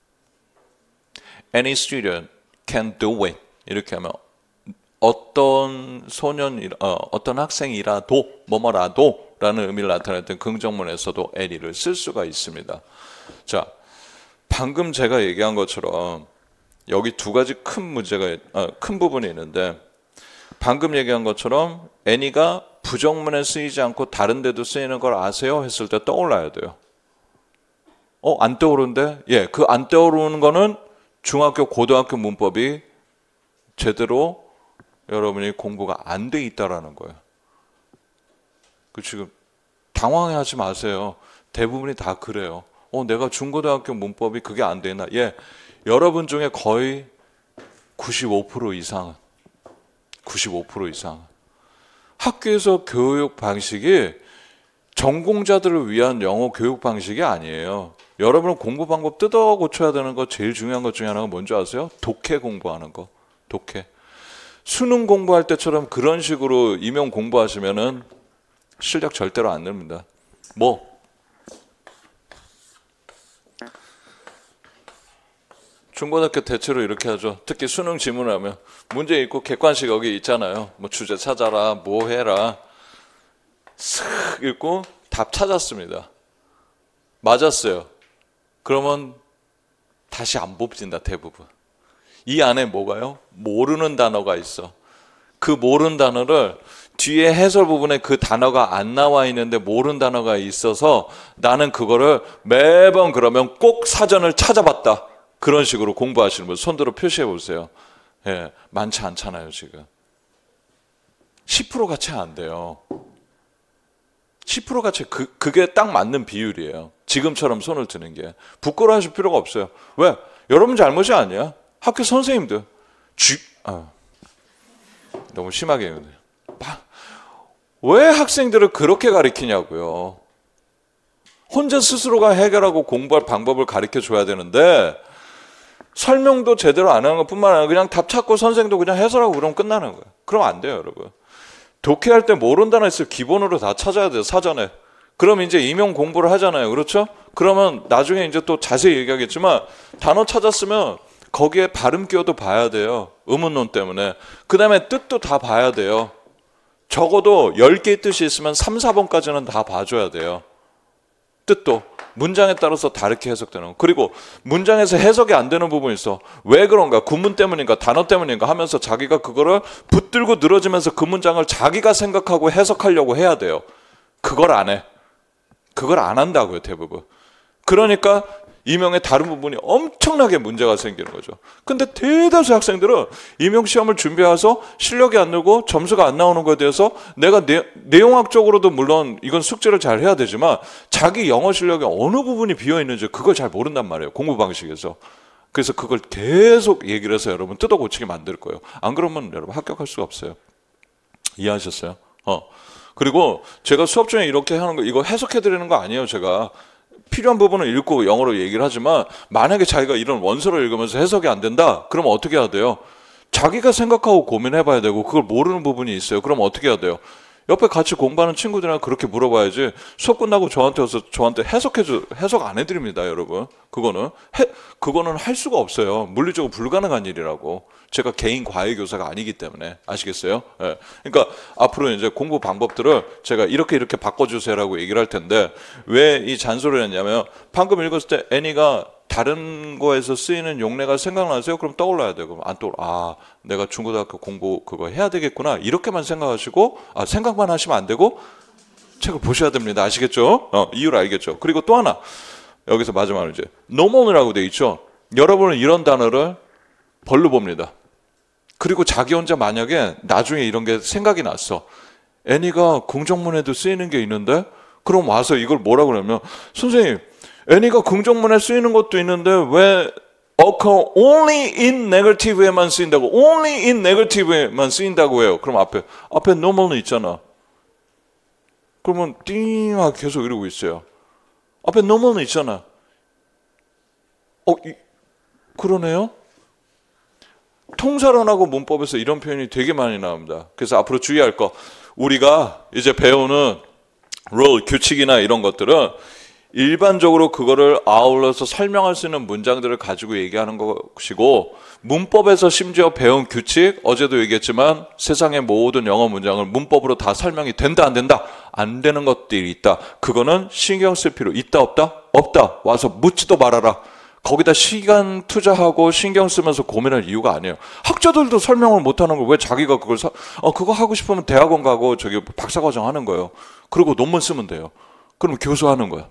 Any student can do it. 이렇게 하면 어떤 어떤 학생이라도 뭐뭐라도 라는 의미를 나타냈던 긍정문에서도 any를 쓸 수가 있습니다. 자, 방금 제가 얘기한 것처럼 여기 두 가지 큰 부분이 있는데 방금 얘기한 것처럼 any가 부정문에 쓰이지 않고 다른 데도 쓰이는 걸 아세요? 했을 때 떠올라야 돼요. 안 떠오르는데? 예, 그 안 떠오르는 거는 중학교, 고등학교 문법이 제대로 여러분이 공부가 안 돼 있다라는 거예요. 그 지금 당황하지 마세요. 대부분이 다 그래요. 내가 중고등학교 문법이 그게 안 돼 있나? 예, 여러분 중에 거의 95% 이상은 학교에서 교육 방식이 전공자들을 위한 영어 교육 방식이 아니에요. 여러분은 공부 방법 뜯어 고쳐야 되는 거 제일 중요한 것 중에 하나가 뭔지 아세요? 독해 공부하는 거. 독해. 수능 공부할 때처럼 그런 식으로 임용 공부하시면은 실력 절대로 안 늡니다. 중고등학교 대체로 이렇게 하죠. 특히 수능 지문을 하면 문제 있고 객관식 여기 있잖아요. 주제 찾아라, 뭐 해라. 쓱 읽고 답 찾았습니다. 맞았어요. 그러면 다시 안 뽑힌다 대부분. 이 안에 뭐가요? 모르는 단어가 있어. 그 모르는 단어를 뒤에 해설 부분에 그 단어가 안 나와 있는데 모르는 단어가 있어서 나는 그거를 매번 그러면 꼭 사전을 찾아봤다. 그런 식으로 공부하시는 분 손들어 표시해 보세요. 예, 많지 않잖아요 지금. 10% 같이 안 돼요. 10% 같이 그게 딱 맞는 비율이에요. 지금처럼 손을 드는 게. 부끄러워하실 필요가 없어요. 왜? 여러분 잘못이 아니야. 학교 선생님들 너무 심하게 해요. 왜 학생들을 그렇게 가르치냐고요. 혼자 스스로가 해결하고 공부할 방법을 가르쳐 줘야 되는데 설명도 제대로 안 하는 것뿐만 아니라 그냥 답 찾고 선생도 그냥 해설하고 그러면 끝나는 거예요. 그럼 안 돼요, 여러분. 독해할 때 모르는 단어 있으면 기본으로 다 찾아야 돼요, 사전에. 그럼 이제 임용 공부를 하잖아요. 그렇죠? 그러면 나중에 이제 또 자세히 얘기하겠지만 단어 찾았으면 거기에 발음 끼워도 봐야 돼요. 의문론 때문에. 그 다음에 뜻도 다 봐야 돼요. 적어도 10개의 뜻이 있으면 3, 4번까지는 다 봐줘야 돼요. 뜻도. 문장에 따라서 다르게 해석되는 거. 그리고 문장에서 해석이 안 되는 부분이 있어. 왜 그런가? 구문 때문인가? 단어 때문인가? 하면서 자기가 그거를 붙들고 늘어지면서 그 문장을 자기가 생각하고 해석하려고 해야 돼요. 그걸 안 해. 그걸 안 한다고요, 대부분. 그러니까 임용의 다른 부분이 엄청나게 문제가 생기는 거죠. 근데 대다수 학생들은 임용 시험을 준비해서 실력이 안 늘고 점수가 안 나오는 거에 대해서 내가 내용학적으로도 물론 이건 숙제를 잘 해야 되지만 자기 영어 실력의 어느 부분이 비어 있는지 그걸 잘 모른단 말이에요. 공부 방식에서. 그래서 그걸 계속 얘기를 해서 여러분 뜯어 고치게 만들 거예요. 안 그러면 여러분 합격할 수가 없어요. 이해하셨어요? 그리고 제가 수업 중에 이렇게 하는 거 이거 해석해 드리는 거 아니에요. 제가 필요한 부분을 읽고 영어로 얘기를 하지만 만약에 자기가 이런 원서를 읽으면서 해석이 안 된다? 그러면 어떻게 해야 돼요? 자기가 생각하고 고민해 봐야 되고 그걸 모르는 부분이 있어요. 그럼 어떻게 해야 돼요? 옆에 같이 공부하는 친구들이랑 그렇게 물어봐야지 수업 끝나고 저한테 와서 저한테 해석 안 해드립니다, 여러분. 그거는 할 수가 없어요. 물리적으로 불가능한 일이라고. 제가 개인 과외 교사가 아니기 때문에 아시겠어요? 예. 그러니까 앞으로 이제 공부 방법들을 제가 이렇게 바꿔주세요라고 얘기를 할 텐데 왜 이 잔소리를 했냐면 방금 읽었을 때 애니가 다른 거에서 쓰이는 용례가 생각나세요? 그럼 떠올라야 돼요. 그럼 안 떠올라. 아, 내가 중고등학교 공부 그거 해야 되겠구나. 이렇게만 생각하시고 생각만 하시면 안 되고 책을 보셔야 됩니다. 아시겠죠? 이유를 알겠죠? 그리고 또 하나 여기서 마지막으로 이제 normal이라고 돼 있죠. 여러분은 이런 단어를 벌로 봅니다. 그리고 자기 혼자 만약에 나중에 이런 게 생각이 났어. 애니가 긍정문에도 쓰이는 게 있는데 그럼 와서 이걸 뭐라 그러면 선생님 애니가 긍정문에 쓰이는 것도 있는데 왜 occur only in negative에만 쓰인다고 only in negative에만 쓰인다고 해요. 그럼 앞에 normal은 있잖아. 그러면 띵하게 계속 이러고 있어요. 앞에 normal은 있잖아. 그러네요. 통사론하고 문법에서 이런 표현이 되게 많이 나옵니다. 그래서 앞으로 주의할 거 우리가 이제 배우는 룰, 규칙이나 이런 것들은 일반적으로 그거를 아울러서 설명할 수 있는 문장들을 가지고 얘기하는 것이고 문법에서 심지어 배운 규칙, 어제도 얘기했지만 세상의 모든 영어 문장을 문법으로 다 설명이 된다 안 된다? 안 되는 것들이 있다. 그거는 신경 쓸 필요 있다 없다? 없다. 와서 묻지도 말아라. 거기다 시간 투자하고 신경 쓰면서 고민할 이유가 아니에요. 학자들도 설명을 못하는 걸 왜 자기가 그거 하고 싶으면 대학원 가고 저기 박사과정 하는 거예요. 그리고 논문 쓰면 돼요. 그럼 교수하는 거야.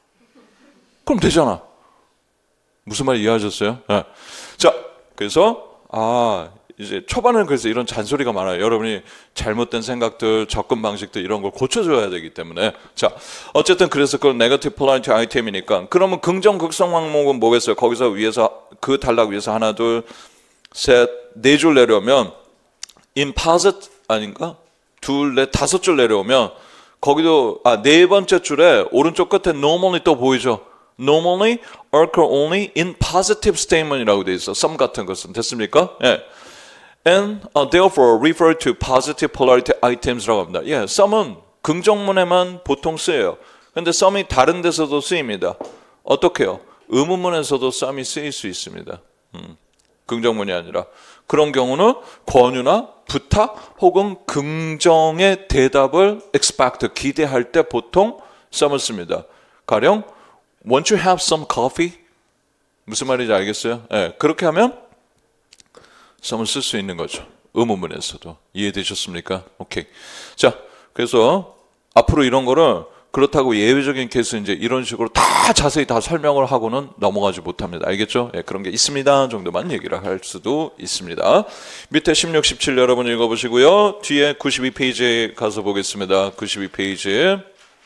그럼 되잖아. 무슨 말 이해하셨어요? 네. 자, 그래서 이제 초반에는 그래서 이런 잔소리가 많아요. 여러분이 잘못된 생각들, 접근 방식들 이런 걸 고쳐줘야 되기 때문에. 자, 어쨌든 그래서 그건 네거티브 폴라리티 아이템이니까. 그러면 긍정 극성 항목은 뭐겠어요? 거기서 위에서 그 단락 위에서 하나, 둘, 셋, 네 줄 내려오면 in posit 아닌가? 둘, 넷, 다섯 줄 내려오면 거기도 네 번째 줄에 오른쪽 끝에 normally 또 보이죠? Normally occur only in positive statement이라고 돼 있어. some 같은 것은 됐습니까? 예. And therefore refer to positive polarity items라고 합니다. 예, some은 긍정문에만 보통 쓰여요. 근데 some이 다른 데서도 쓰입니다. 어떻게요? 의문문에서도 some이 쓰일 수 있습니다. 긍정문이 아니라 그런 경우는 권유나 부탁 혹은 긍정의 대답을 expect 기대할 때 보통 some을 씁니다. 가령 Want you have some coffee? 무슨 말인지 알겠어요? 네, 그렇게 하면 some을 쓸 수 있는 거죠. 의문문에서도. 이해되셨습니까? 오케이. 자, 그래서 앞으로 이런 거를 그렇다고 예외적인 케이스 이제 이런 식으로 다 자세히 다 설명을 하고는 넘어가지 못합니다. 알겠죠? 예, 그런 게 있습니다. 정도만 얘기를 할 수도 있습니다. 밑에 16, 17 여러분 읽어보시고요. 뒤에 92페이지에 가서 보겠습니다. 92페이지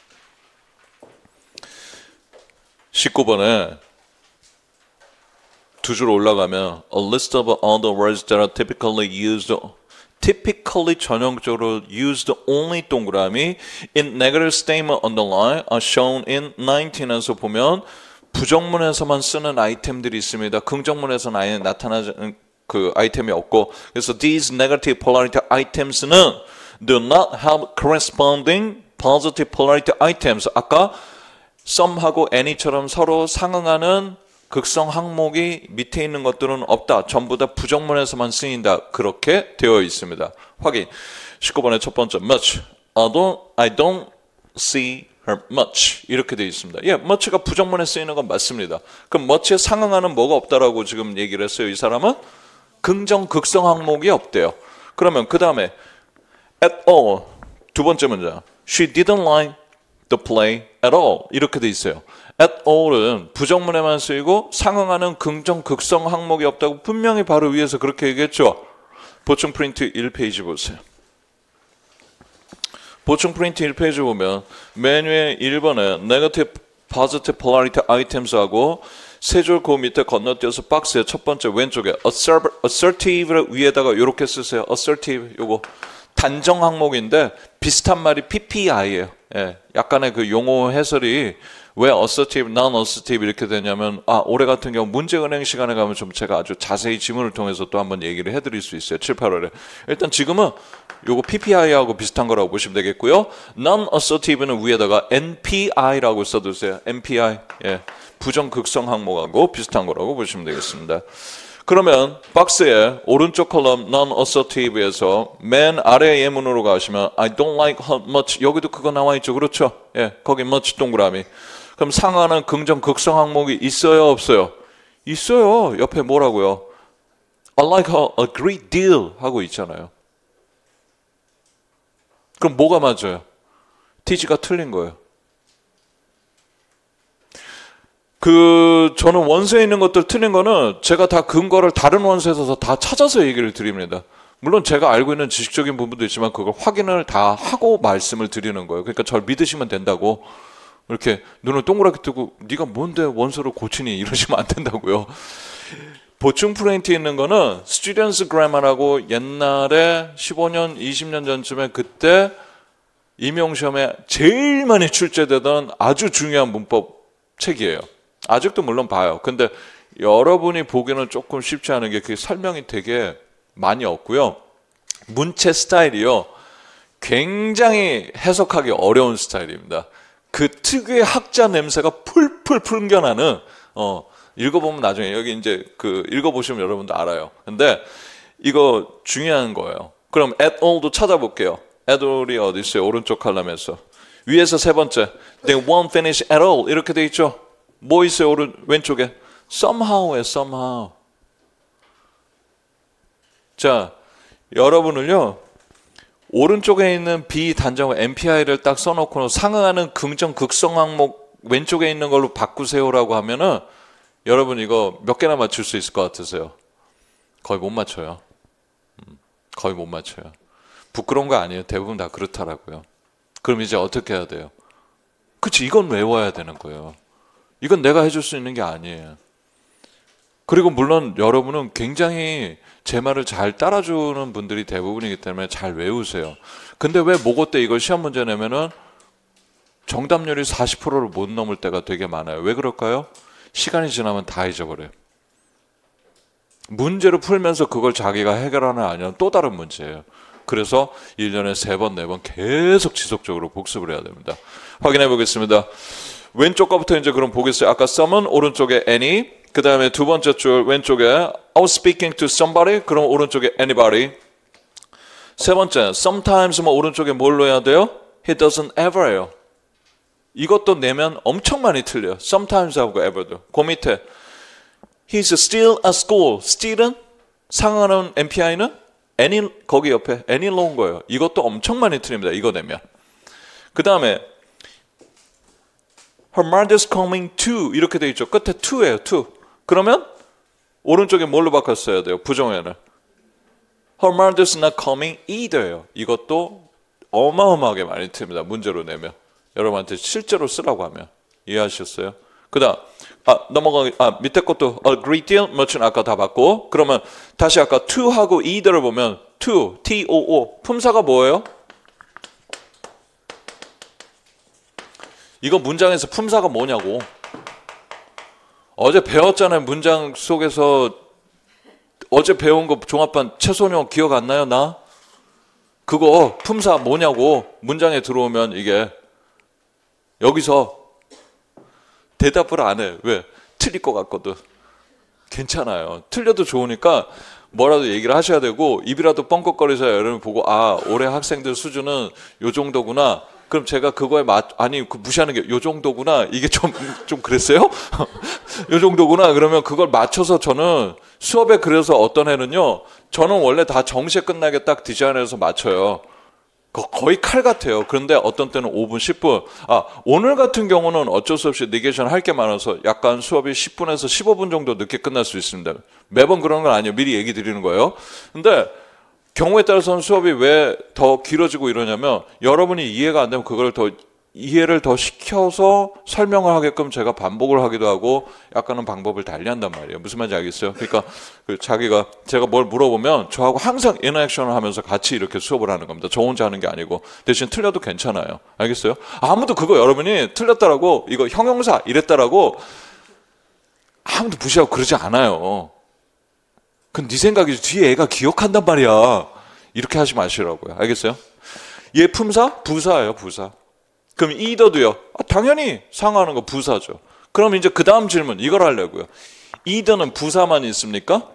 19번에 두 줄 올라가면 A list of all the words that are typically 전형적으로 used only 동그라미 in negative statement underline are shown in 19에서 보면 부정문에서만 쓰는 아이템들이 있습니다. 긍정문에서는 아예 나타나는 그 아이템이 없고 그래서 these negative polarity items는 do not have corresponding positive polarity items. 아까 some하고 any처럼 서로 상응하는 극성 항목이 밑에 있는 것들은 없다. 전부 다 부정문에서만 쓰인다. 그렇게 되어 있습니다. 확인. 19번의 첫 번째 much. I don't see her much. 이렇게 되어 있습니다. 예, much가 부정문에 쓰이는 건 맞습니다. 그럼 much에 상응하는 뭐가 없다라고 지금 얘기를 했어요. 이 사람은 긍정 극성 항목이 없대요. 그러면 그 다음에 at all. 두 번째 문장. She didn't like the play at all. 이렇게 돼 있어요. at all은 부정문에만 쓰이고 상응하는 긍정 극성 항목이 없다고 분명히 바로 위에서 그렇게 얘기했죠. 보충 프린트 1페이지 보세요. 보충 프린트 1페이지 보면 맨 위에 1번에 negative positive polarity items하고 세 줄 그 밑에 건너뛰어서 박스의 첫 번째 왼쪽에 assertive를 위에다가 이렇게 쓰세요. assertive 요거 단정 항목인데 비슷한 말이 PPI예요. 예, 약간의 그 용어 해설이 왜 assertive, non-assertive 이렇게 되냐면 올해 같은 경우 문제은행 시간에 가면 좀 제가 아주 자세히 지문을 통해서 또 한번 얘기를 해드릴 수 있어요. 7, 8월에. 일단 지금은 요거 PPI하고 비슷한 거라고 보시면 되겠고요. non-assertive는 위에다가 NPI라고 써두세요. NPI. 예, 부정극성 항목하고 비슷한 거라고 보시면 되겠습니다. 그러면 박스의 오른쪽 컬럼 non-assertive에서 맨 아래 예문으로 가시면 I don't like how much 여기도 그거 나와 있죠. 그렇죠? 예, 거기 much 동그라미. 그럼 상하는 긍정 극성 항목이 있어요, 없어요? 있어요. 옆에 뭐라고요? I like her a great deal 하고 있잖아요. 그럼 뭐가 맞아요? TG가 틀린 거예요. 저는 원서에 있는 것들 틀린 거는 제가 다 근거를 다른 원서에서 다 찾아서 얘기를 드립니다. 물론 제가 알고 있는 지식적인 부분도 있지만 그걸 확인을 다 하고 말씀을 드리는 거예요. 그러니까 저를 믿으시면 된다고 이렇게 눈을 동그랗게 뜨고 네가 뭔데 원서를 고치니 이러시면 안 된다고요. 보충 프린트에 있는 거는 Students Grammar라고 옛날에 15년, 20년 전쯤에 그때 임용시험에 제일 많이 출제되던 아주 중요한 문법 책이에요. 아직도 물론 봐요. 근데 여러분이 보기는 조금 쉽지 않은 게 그게 설명이 되게 많이 없고요. 문체 스타일이요. 굉장히 해석하기 어려운 스타일입니다. 그 특유의 학자 냄새가 풀풀 풍겨나는 읽어보면 나중에 여기 이제 읽어보시면 여러분도 알아요. 근데 이거 중요한 거예요. 그럼 at all도 찾아볼게요. at all이 어디 있어요? 오른쪽 칼럼에서. 위에서 세 번째. They won't finish at all. 이렇게 돼 있죠? 뭐 있어요? 왼쪽에. Somehow에 somehow. 자, 여러분을요. 오른쪽에 있는 비단정어 MPI를 딱 써놓고 상응하는 긍정 극성 항목 왼쪽에 있는 걸로 바꾸세요라고 하면은 여러분 이거 몇 개나 맞출 수 있을 것 같으세요? 거의 못 맞춰요. 거의 못 맞춰요. 부끄러운 거 아니에요. 대부분 다 그렇더라고요. 그럼 이제 어떻게 해야 돼요? 그치, 이건 외워야 되는 거예요. 이건 내가 해줄 수 있는 게 아니에요. 그리고 물론 여러분은 굉장히 제 말을 잘 따라주는 분들이 대부분이기 때문에 잘 외우세요. 근데 왜 모고 때 이걸 시험 문제 내면은 정답률이 40%를 못 넘을 때가 되게 많아요. 왜 그럴까요? 시간이 지나면 다 잊어버려요. 문제를 풀면서 그걸 자기가 해결하는 아니면 또 다른 문제예요. 그래서 1년에 3번, 4번 계속 지속적으로 복습을 해야 됩니다. 확인해 보겠습니다. 왼쪽 거부터 이제 그럼 보겠어요. 아까 some은 오른쪽에 any, 그 다음에 두 번째 줄 왼쪽에 I was speaking to somebody, 그럼 오른쪽에 anybody. 세 번째, sometimes 뭐 오른쪽에 뭘로 해야 돼요? He doesn't ever예요. 이것도 내면 엄청 많이 틀려요. sometimes 하고 ever도. 그 밑에 He's still at school. still은 상하는 MPI는 any, 거기 옆에 any 놓은 거예요. 이것도 엄청 많이 틀립니다. 이거 내면. 그 다음에 Her mother's coming to 이렇게 돼 있죠. 끝에 to예요. to. 그러면 오른쪽에 뭘로 바꿨어야 돼요? 부정어를. Her mother's not coming either예요. 이것도 어마어마하게 많이 틀립니다. 문제로 내면. 여러분한테 실제로 쓰라고 하면. 이해하셨어요? 그 다음 밑에 것도 a great deal, much는 아까 다 봤고, 그러면 다시 아까 to하고 either를 보면 to, too, 품사가 뭐예요? 이거 문장에서 품사가 뭐냐고. 어제 배웠잖아요. 문장 속에서 어제 배운 거 종합반 최소녀 기억 안 나요? 나? 그거 품사 뭐냐고. 문장에 들어오면 이게 여기서 대답을 안 해. 왜? 틀릴 것 같거든. 괜찮아요. 틀려도 좋으니까 뭐라도 얘기를 하셔야 되고 입이라도 뻥긋거리셔야 여러분 보고 올해 학생들 수준은 요 정도구나. 그럼 제가 그거에 무시하는 게 요 정도구나. 이게 좀 그랬어요? 요 정도구나. 그러면 그걸 맞춰서 저는 수업에 그래서 어떤 애는요. 저는 원래 다 정시에 끝나게 딱 디자인해서 맞춰요. 거의 칼 같아요. 그런데 어떤 때는 5분, 10분. 오늘 같은 경우는 어쩔 수 없이 니게이션 할 게 많아서 약간 수업이 10분에서 15분 정도 늦게 끝날 수 있습니다. 매번 그런 건 아니에요. 미리 얘기 드리는 거예요. 근데 경우에 따라서는 수업이 왜 더 길어지고 이러냐면 여러분이 이해가 안 되면 그걸 더 이해를 더 시켜서 설명을 하게끔 제가 반복을 하기도 하고 약간은 방법을 달리한단 말이에요. 무슨 말인지 알겠어요? 그러니까 자기가 제가 뭘 물어보면 저하고 항상 인터랙션을 하면서 같이 이렇게 수업을 하는 겁니다. 저 혼자 하는 게 아니고. 대신 틀려도 괜찮아요. 알겠어요? 아무도 그거 여러분이 틀렸다라고 이거 형용사 이랬다라고 아무도 무시하고 그러지 않아요. 그건 네 생각이지. 뒤에 애가 기억한단 말이야. 이렇게 하지 마시라고요. 알겠어요? 얘 품사? 부사예요. 부사. 그럼 either도요. 당연히 상하는 거 부사죠. 그럼 이제 그 다음 질문 이걸 하려고요. either는 부사만 있습니까?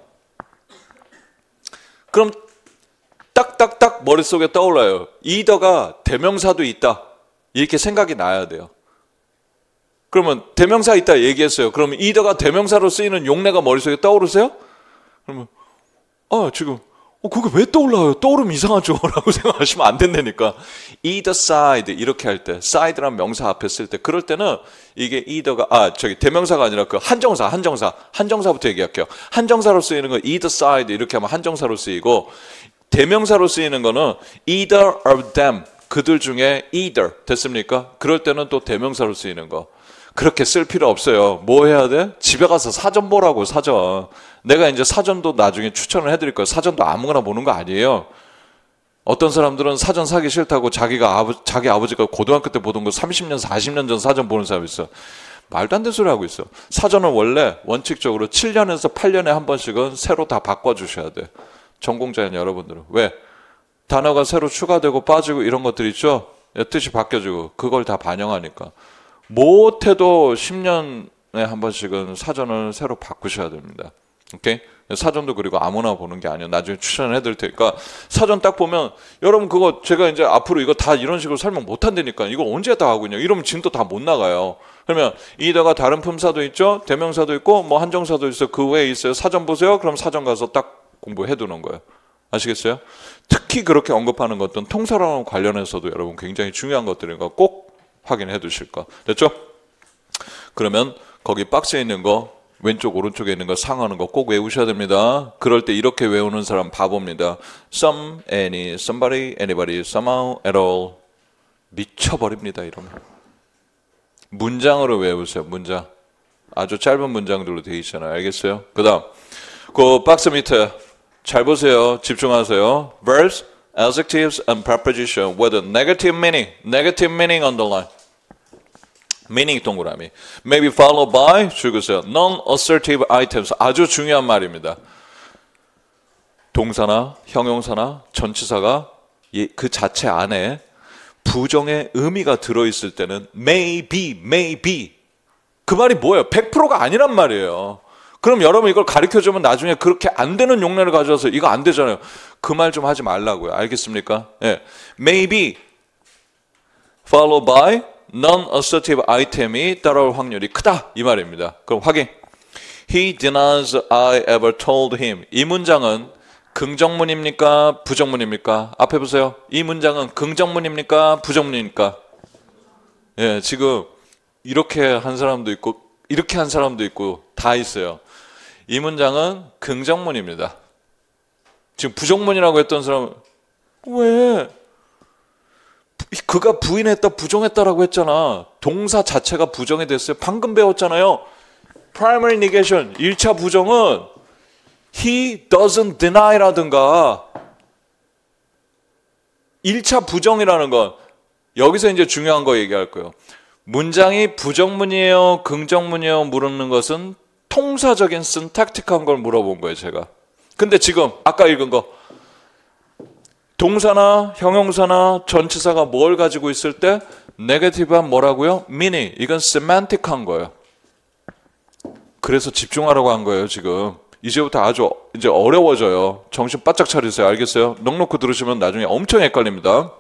그럼 딱딱딱 머릿속에 떠올라요. either가 대명사도 있다. 이렇게 생각이 나야 돼요. 그러면 대명사 있다 얘기했어요. 그러면 either가 대명사로 쓰이는 용례가 머릿속에 떠오르세요? 그러면 지금 그게 왜 떠올라요? 떠오르면 이상하죠 라고 생각하시면 안 된다니까. either side 이렇게 할 때 side란 명사 앞에 쓸 때 그럴 때는 이게 either가 대명사가 아니라 그 한정사부터 얘기할게요. 한정사로 쓰이는 거 either side 이렇게 하면 한정사로 쓰이고 대명사로 쓰이는 거는 either of them 그들 중에 either 됐습니까? 그럴 때는 또 대명사로 쓰이는 거. 그렇게 쓸 필요 없어요. 뭐 해야 돼? 집에 가서 사전 보라고 사전. 내가 이제 사전도 나중에 추천을 해드릴 거예요. 사전도 아무거나 보는 거 아니에요. 어떤 사람들은 사전 사기 싫다고 자기 아버지가 고등학교 때 보던 거 30년, 40년 전 사전 보는 사람이 있어. 말도 안 되는 소리 하고 있어. 사전은 원래 원칙적으로 7년에서 8년에 한 번씩은 새로 다 바꿔주셔야 돼. 전공자인 여러분들은. 왜? 단어가 새로 추가되고 빠지고 이런 것들 있죠? 뜻이 바뀌어지고 그걸 다 반영하니까. 못해도 10년에 한 번씩은 사전을 새로 바꾸셔야 됩니다. 오케이? 사전도 그리고 아무나 보는 게 아니에요. 나중에 추천을 해드릴 테니까 사전 딱 보면 여러분 그거 제가 이제 앞으로 이거 다 이런 식으로 설명 못 한다니까 이거 언제 다 하고 있냐 이러면 지금도 다 못 나가요. 그러면 이다가 다른 품사도 있죠. 대명사도 있고 뭐 한정사도 있어요. 그 외에 있어요. 사전 보세요. 그럼 사전 가서 딱 공부해 두는 거예요. 아시겠어요? 특히 그렇게 언급하는 것들은 통사랑 관련해서도 여러분 굉장히 중요한 것들이니까 꼭 확인해 두실 거. 됐죠? 그러면 거기 박스에 있는 거 왼쪽 오른쪽에 있는 거 상하는 거 꼭 외우셔야 됩니다. 그럴 때 이렇게 외우는 사람 바보입니다. Some, any, somebody, anybody, somehow, at all. 미쳐버립니다. 이러면. 문장으로 외우세요. 문장. 아주 짧은 문장들로 되어 있잖아요. 알겠어요? 그 다음 그 박스 밑에 잘 보세요. 집중하세요. Verbs, adjectives, and preposition with a negative meaning underline. meaning 동그라미. May be followed by 줄거세요. non-assertive items. 아주 중요한 말입니다. 동사나 형용사나 전치사가 그 자체 안에 부정의 의미가 들어있을 때는 may be. 그 말이 뭐예요? 100%가 아니란 말이에요. 그럼 여러분 이걸 가르쳐주면 나중에 그렇게 안 되는 용례를 가져와서 이거 안 되잖아요. 그 말 좀 하지 말라고요. 알겠습니까? 예. may be followed by non-assertive item이 따라올 확률이 크다 이 말입니다. 그럼 확인. He denies I ever told him. 이 문장은 긍정문입니까? 부정문입니까? 앞에 보세요. 이 문장은 긍정문입니까? 부정문입니까? 예, 지금 이렇게 한 사람도 있고 이렇게 한 사람도 있고 다 있어요. 이 문장은 긍정문입니다. 지금 부정문이라고 했던 사람은 왜? 그가 부인했다 부정했다라고 했잖아. 동사 자체가 부정이 됐어요. 방금 배웠잖아요. primary negation 1차 부정은 he doesn't deny라든가 1차 부정이라는 건 여기서 이제 중요한 거 얘기할 거예요. 문장이 부정문이에요 긍정문이에요 물는 것은 통사적인 syntactic한 걸 물어본 거예요. 제가. 근데 지금 아까 읽은 거 동사나 형용사나 전치사가 뭘 가지고 있을 때 negative한 뭐라고요? meaning. 이건 semantic한 거예요. 그래서 집중하라고 한 거예요. 지금. 이제부터 아주 이제 어려워져요. 정신 바짝 차리세요. 알겠어요? 넋 놓고 들으시면 나중에 엄청 헷갈립니다.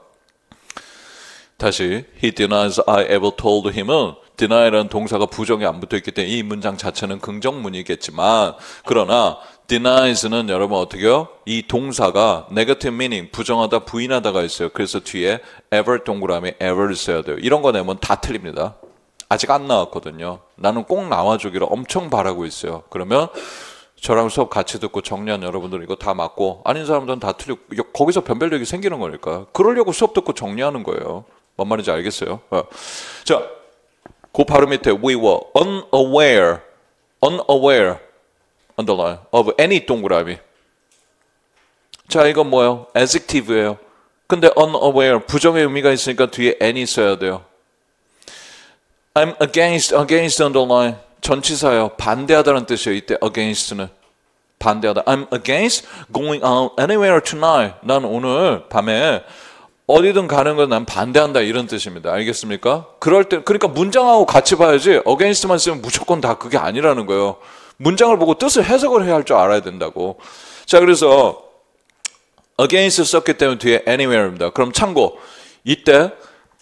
다시 He denies I ever told him은 deny라는 동사가 부정이 안 붙어있기 때문에 이 문장 자체는 긍정문이겠지만 그러나 denies는 여러분 어떻게 해요? 이 동사가 negative meaning 부정하다 부인하다가 있어요. 그래서 뒤에 ever 동그라미 ever를 써야 돼요. 이런 거 내면 다 틀립니다. 아직 안 나왔거든요. 나는 꼭 나와주기를 엄청 바라고 있어요. 그러면 저랑 수업 같이 듣고 정리한 여러분들 이거 다 맞고 아닌 사람들은 다 틀리고 거기서 변별력이 생기는 거니까 그러려고 수업 듣고 정리하는 거예요. 뭔 말인지 알겠어요? 자, 그 바로 밑에 we were unaware, underline, of any 동그라미. 자, 이건 뭐예요? adjective예요. 근데 unaware, 부정의 의미가 있으니까 뒤에 any 써야 돼요. I'm against underline, 전치사예요. 반대하다는 뜻이에요. 이때 against는. 반대하다. I'm against going out anywhere tonight. 난 오늘 밤에 어디든 가는 건 난 반대한다 이런 뜻입니다. 알겠습니까? 그럴 때 그러니까 문장하고 같이 봐야지 against만 쓰면 무조건 다 그게 아니라는 거예요. 문장을 보고 뜻을 해석을 해야 할 줄 알아야 된다고. 자, 그래서 against 썼기 때문에 뒤에 anywhere입니다. 그럼 참고 이때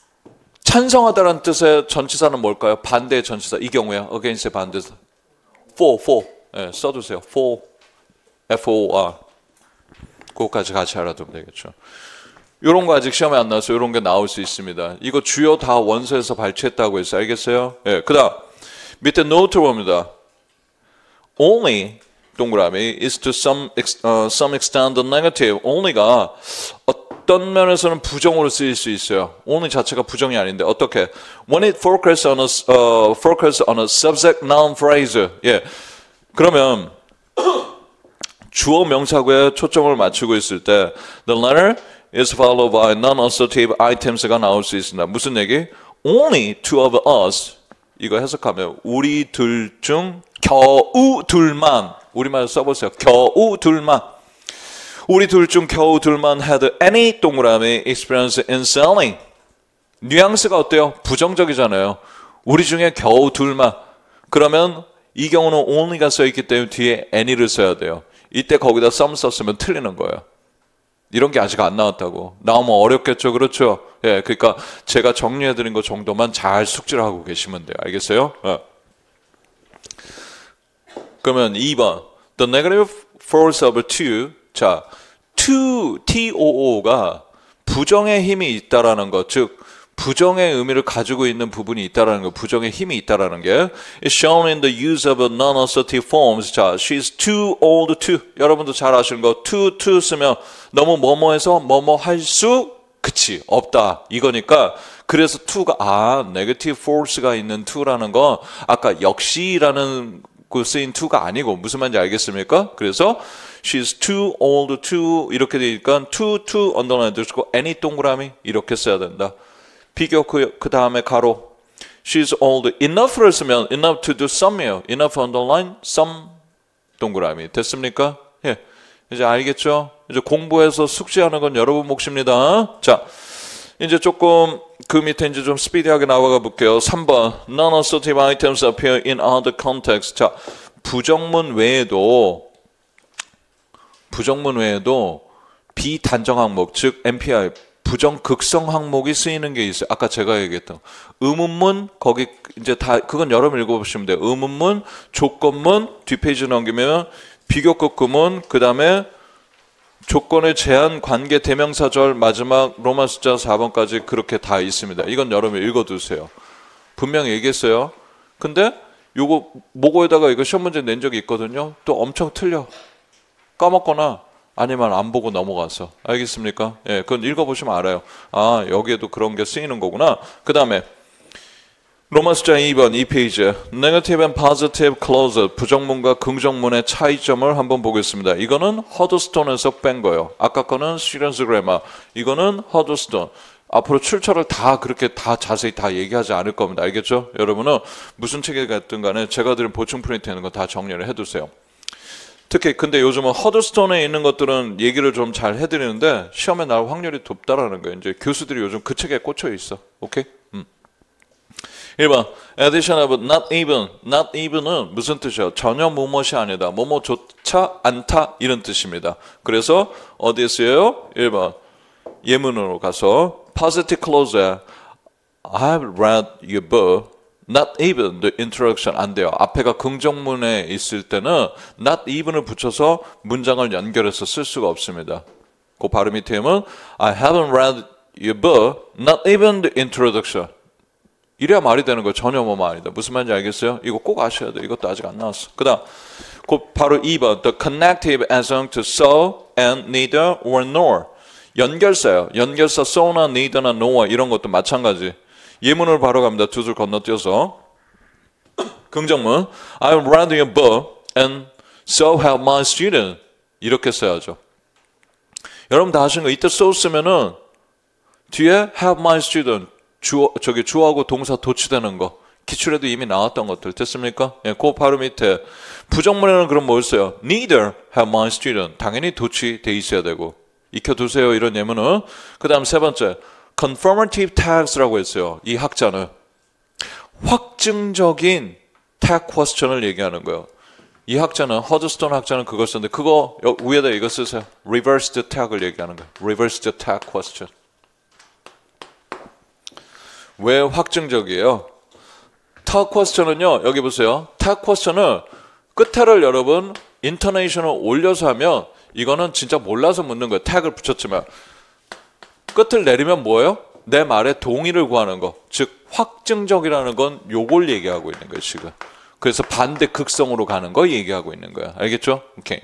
찬성하다라는 뜻의 전치사는 뭘까요? 반대의 전치사. 이 경우에 against의 반대사. for. 네, 써두세요. for. F-O-R. 그거까지 같이 알아두면 되겠죠. 이런 거 아직 시험에 안 나와서 이런 게 나올 수 있습니다. 이거 주요 다 원서에서 발췌했다고 했어요. 알겠어요? 예, 그 다음 밑에 노트 봅니다. Only 동그라미 is to some extent negative. Only가 어떤 면에서는 부정으로 쓰일 수 있어요. Only 자체가 부정이 아닌데 어떻게? When it focuses on a subject noun phrase. 예, 그러면 주어 명사구에 초점을 맞추고 있을 때 the letter is followed by non-assertive items가 나올 수 있습니다. 무슨 얘기? Only two of us. 이거 해석하면 우리 둘 중 겨우 둘만. 우리말 써보세요. 겨우 둘만. 우리 둘 중 겨우 둘만 had any 동그라미 experience in selling. 뉘앙스가 어때요? 부정적이잖아요. 우리 중에 겨우 둘만. 그러면 이 경우는 only가 써있기 때문에 뒤에 any를 써야 돼요. 이때 거기다 some 썼으면 틀리는 거예요. 이런 게 아직 안 나왔다고. 나오면 어렵겠죠. 그렇죠? 예, 그러니까 제가 정리해드린 것 정도만 잘 숙지를 하고 계시면 돼요. 알겠어요? 그러면 2번. The negative force of two. 자, TOO가 부정의 힘이 있다라는 것. 즉, 부정의 의미를 가지고 있는 부분이 있다라는 거, 부정의 힘이 있다라는 게 is shown in the use of non-assertive forms. 자, she's too old to. 여러분도 잘 아시는 거, to 쓰면 너무 뭐뭐해서 뭐뭐 할 수, 그치, 없다. 이거니까 그래서 to가 negative force가 있는 to라는 거 아까 역시라는 그 쓰인 to가 아니고 무슨 말인지 알겠습니까? 그래서 she's too old to 이렇게 되니까 to 언더라인 두시고 any 동그라미 이렇게 써야 된다. 비교 그 다음에 가로 she's old enough를 쓰면 enough to do some이에요. enough underline some 동그라미 됐습니까? 예, 이제 알겠죠? 이제 공부해서 숙지하는 건 여러분 몫입니다. 자, 이제 조금 그 밑에 이제 좀 스피디하게 나와가 볼게요. 3번 non-assertive items appear in other contexts. 자, 부정문 외에도 비단정 항목 즉 MPI 부정극성 항목이 쓰이는 게 있어요. 아까 제가 얘기했던 의문문 거기 이제 다 그건 여러분 읽어보시면 돼요. 의문문, 조건문 뒷페이지 넘기면 비교급 구문 그 다음에 조건의 제한 관계 대명사절 마지막 로마 숫자 4번까지 그렇게 다 있습니다. 이건 여러분 읽어두세요. 분명히 얘기했어요. 근데 요거 모고에다가 이거 시험 문제 낸 적이 있거든요. 또 엄청 틀려. 까먹거나 아니면 안 보고 넘어가서. 알겠습니까? 예, 그건 읽어보시면 알아요. 아, 여기에도 그런 게 쓰이는 거구나. 그 다음에 로마 숫자 2번 2페이지 Negative and Positive Clause 부정문과 긍정문의 차이점을 한번 보겠습니다. 이거는 허드스톤에서 뺀 거예요. 아까 거는 시런스 그래머 이거는 허드스톤. 앞으로 출처를 다 그렇게 다 자세히 다 얘기하지 않을 겁니다. 알겠죠? 여러분은 무슨 책에 갔든 간에 제가 드린 보충 프린트 있는 거 다 정리를 해두세요. 특히 근데 요즘은 허드스톤에 있는 것들은 얘기를 좀 잘 해드리는데 시험에 나올 확률이 높다라는 거예요. 이제 교수들이 요즘 그 책에 꽂혀 있어. 오케이? 1번 addition of not even. not even은 무슨 뜻이에요? 전혀 무엇이 아니다. 뭐뭐조차 않다 이런 뜻입니다. 그래서 어디에 쓰여요? 1번 예문으로 가서 positive clause I have read your book. Not even the introduction 안 돼요. 앞에가 긍정문에 있을 때는 not even을 붙여서 문장을 연결해서 쓸 수가 없습니다. 그 바로 밑에는 I haven't read your book. Not even the introduction. 이래야 말이 되는 거예요. 전혀 뭐뭐 아니다. 무슨 말인지 알겠어요? 이거 꼭 아셔야 돼요. 이것도 아직 안 나왔어. 그 다음 그 바로 2번 The connective adjunct to so and neither or nor. 연결사요. 연결사 so나 need나 no와 이런 것도 마찬가지. 예문을 바로 갑니다. 두 줄 건너뛰어서. 긍정문 I'm writing a book and so have my student. 이렇게 써야죠. 여러분 다 하신 거 이때 so 쓰면은 뒤에 have my student 주어하고 동사 도치되는 거 기출에도 이미 나왔던 것들 됐습니까? 예, 그 바로 밑에 부정문에는 그럼 뭘 써요? Neither have my student. 당연히 도치돼 있어야 되고 익혀두세요 이런 예문은. 그 다음 세 번째 confirmative tags라고 했어요. 이 학자는 확증적인 tag question을 얘기하는 거예요. 이 학자는 허드스톤 학자는 그걸 썼는데 그거 위에다 이거 쓰세요. reversed tag을 얘기하는 거예요. reversed tag question. 왜 확증적이에요? tag question은요. 여기 보세요. tag question을 끝에를 여러분 intonation을 올려서 하면 이거는 진짜 몰라서 묻는 거예요. tag을 붙였지만 끝을 내리면 뭐예요? 내 말에 동의를 구하는 거. 즉 확증적이라는 건 요걸 얘기하고 있는 거예요. 지금. 그래서 반대 극성으로 가는 거 얘기하고 있는 거야. 알겠죠? 오케이.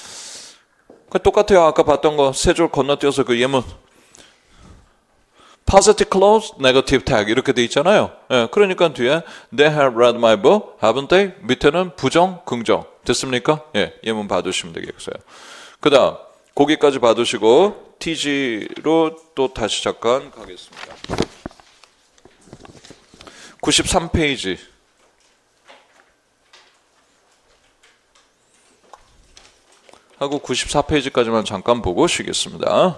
똑같아요. 아까 봤던 거 세 줄 건너뛰어서 그 예문. Positive clause, negative tag 이렇게 돼 있잖아요. 예, 그러니까 뒤에 They have read my book, haven't they? 밑에는 부정, 긍정. 됐습니까? 예, 예문 봐두시면 되겠어요. 그 다음 거기까지 봐두시고 TG로 또 다시 잠깐 가겠습니다. 93페이지. 하고 94페이지까지만 잠깐 보고 쉬겠습니다.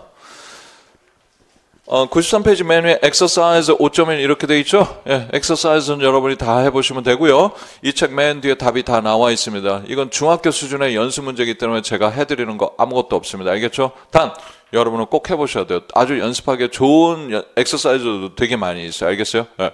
93페이지 맨 위에 exercise 5.1 이렇게 돼 있죠? 예, exercise는 여러분이 다 해보시면 되고요. 이 책 맨 뒤에 답이 다 나와 있습니다. 이건 중학교 수준의 연습 문제이기 때문에 제가 해드리는 거 아무것도 없습니다. 알겠죠? 단 여러분은 꼭 해보셔야 돼요. 아주 연습하기 좋은 exercise도 되게 많이 있어요. 알겠어요? 예.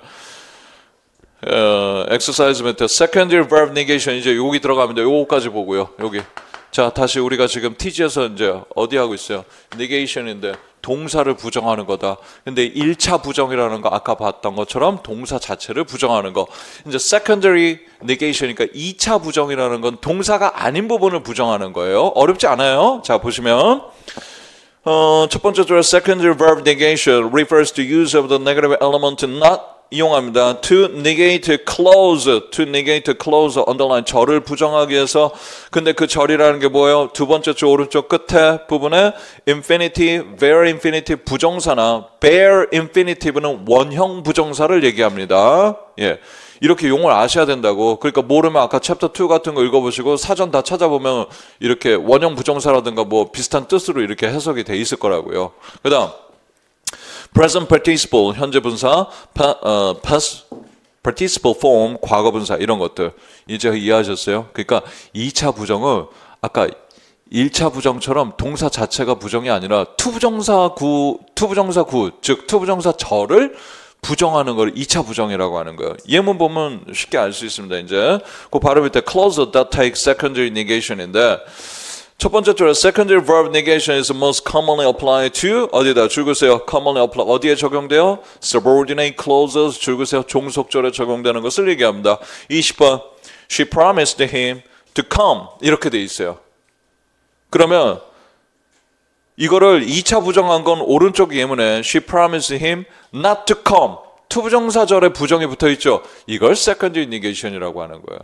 exercise 밑에 secondary verb negation 이제 여기 들어갑니다. 요거까지 보고요. 여기. 자, 다시 우리가 지금 TG에서 이제 어디 하고 있어요? negation인데 동사를 부정하는 거다. 근데 1차 부정이라는 거 아까 봤던 것처럼 동사 자체를 부정하는 거. 이제 secondary negation이니까 2차 부정이라는 건 동사가 아닌 부분을 부정하는 거예요. 어렵지 않아요. 자, 보시면 첫 번째 줄에 secondary verb negation refers to use of the negative element not 이용합니다. To negate clause, to negate clause, underline 절을 부정하기 위해서. 근데 그 절이라는 게 뭐예요? 두 번째 줄 오른쪽 끝에 부분에 infinitive, bare infinitive 부정사나 bare infinitive는 원형 부정사를 얘기합니다. 예. 이렇게 용어를 아셔야 된다고. 그러니까 모르면 아까 챕터 2 같은 거 읽어보시고 사전 다 찾아보면 이렇게 원형 부정사라든가 뭐 비슷한 뜻으로 이렇게 해석이 돼 있을 거라고요. 그 다음 present participle 현재 분사, past participle form 과거 분사 이런 것들 이제 이해하셨어요? 그러니까 2차 부정은 아까 1차 부정처럼 동사 자체가 부정이 아니라 투부정사 구 즉 투부정사 절을 부정하는 걸 2차 부정이라고 하는 거예요. 예문 보면 쉽게 알 수 있습니다. 이제 그 바로 밑에 clause that takes secondary negation인데 첫 번째 줄에 secondary verb negation is most commonly applied to 어디다 줄그세요. commonly apply 어디에 적용돼요? subordinate clauses 줄그세요. 종속절에 적용되는 것을 얘기합니다. 20번 She promised him to come 이렇게 돼 있어요. 그러면 이거를 2차 부정한 건 오른쪽 예문에 She promised him not to come 투부정사절에 부정이 붙어 있죠. 이걸 secondary negation이라고 하는 거예요.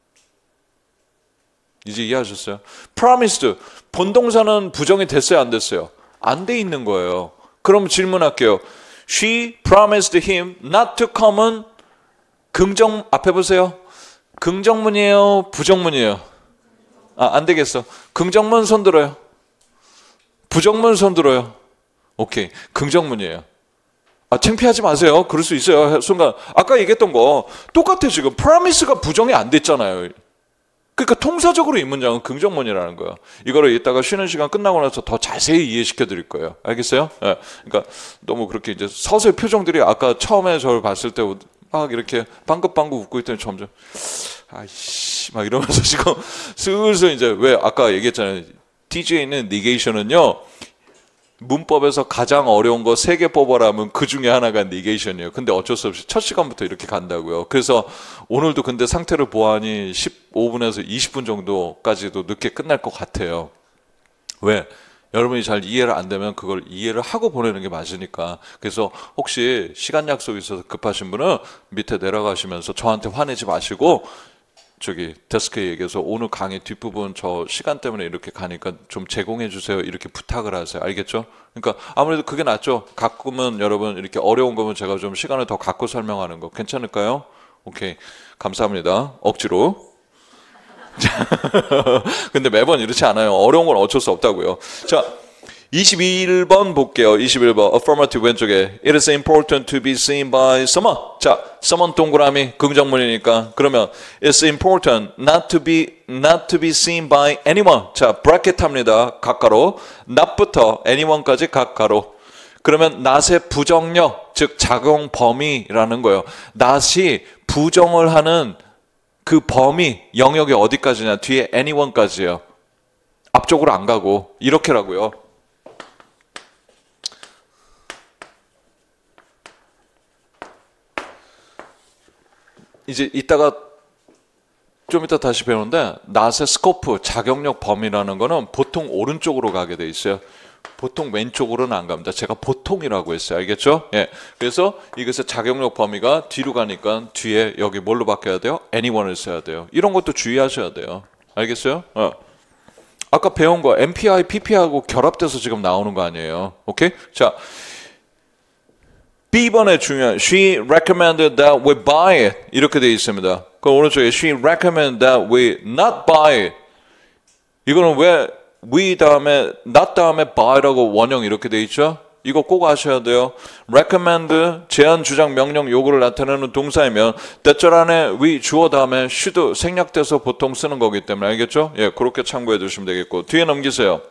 이제 이해하셨어요? promised 본동사는 부정이 됐어요, 안 됐어요? 안 돼 있는 거예요. 그럼 질문할게요. She promised him not to come은 긍정 앞에 보세요. 긍정문이에요, 부정문이에요? 안 되겠어. 긍정문 손 들어요. 부정문 손 들어요. 오케이, 긍정문이에요. 창피하지 마세요. 그럴 수 있어요. 순간 아까 얘기했던 거 똑같아. 지금 promise가 부정이 안 됐잖아요. 그러니까 통사적으로 이 문장은 긍정문이라는 거예요. 이거를 이따가 쉬는 시간 끝나고 나서 더 자세히 이해시켜 드릴 거예요. 알겠어요? 네. 그러니까 너무 그렇게 이제 서서히 표정들이 아까 처음에 저를 봤을 때 막 이렇게 방긋방긋 웃고 있더니 점점 아이씨 막 이러면서 지금 슬슬 이제 왜 아까 얘기했잖아요. TG에 있는 negation은요. 문법에서 가장 어려운 거 3개 뽑아라면 그 중에 하나가 negation이에요. 근데 어쩔 수 없이 첫 시간부터 이렇게 간다고요. 그래서 오늘도 근데 상태를 보아하니 15분에서 20분 정도까지도 늦게 끝날 것 같아요. 왜? 여러분이 잘 이해를 안 되면 그걸 이해를 하고 보내는 게 맞으니까. 그래서 혹시 시간 약속이 있어서 급하신 분은 밑에 내려가시면서 저한테 화내지 마시고 저기 데스크에 얘기해서 오늘 강의 뒷부분 저 시간 때문에 이렇게 가니까 좀 제공해 주세요. 이렇게 부탁을 하세요. 알겠죠? 그러니까 아무래도 그게 낫죠. 가끔은 여러분 이렇게 어려운 거면 제가 좀 시간을 더 갖고 설명하는 거 괜찮을까요? 오케이. 감사합니다. 억지로. 근데 매번 이렇지 않아요. 어려운 건 어쩔 수 없다고요. 자, 21번 볼게요. 21번 affirmative 왼쪽에 It is important to be seen by someone. 자, someone 동그라미 긍정문이니까 그러면 It's important not to be seen by anyone. 자, 브래켓 합니다. 각가로 not부터 anyone까지 각가로. 그러면 not의 부정력, 즉 작용 범위라는 거예요. not이 부정을 하는 그 범위, 영역이 어디까지냐? 뒤에 anyone까지예요. 앞쪽으로 안 가고 이렇게라고요. 이제 좀 이따 다시 배우는데 not의 스코프, 작용력 범위라는 거는 보통 오른쪽으로 가게 돼 있어요. 보통 왼쪽으로는 안 갑니다. 제가 보통이라고 했어요. 알겠죠? 예. 그래서 이것의 작용력 범위가 뒤로 가니까 뒤에 여기 뭘로 바뀌어야 돼요? anyone을 써야 돼요. 이런 것도 주의하셔야 돼요. 알겠어요? 아까 배운 거 MPI, PP하고 결합돼서 지금 나오는 거 아니에요. 오케이? 자, B번에 중요한 She recommended that we buy it. 이렇게 되어 있습니다. 그 오른쪽에 She recommended that we not buy it. 이거는 왜 we 다음에 not 다음에 buy라고 원형 이렇게 돼 있죠? 이거 꼭 아셔야 돼요. recommend 제안, 주장, 명령, 요구를 나타내는 동사이면 대절 안에 we 주어 다음에 should 생략돼서 보통 쓰는 거기 때문에 알겠죠? 예, 그렇게 참고해 두시면 되겠고 뒤에 넘기세요.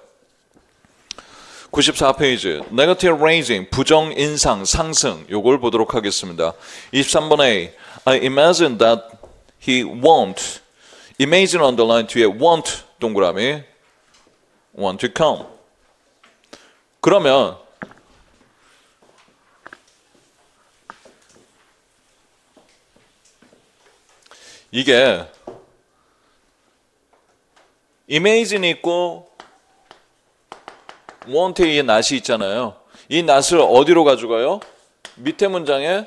94페이지 negative raising 부정 인상 상승 요걸 보도록 하겠습니다. 23번 A I imagine that he won't imagine underline 뒤에 won't 동그라미 want to come. 그러면 이게 image는 있고 want의 not이 있잖아요. 이 not을 어디로 가져가요? 밑에 문장에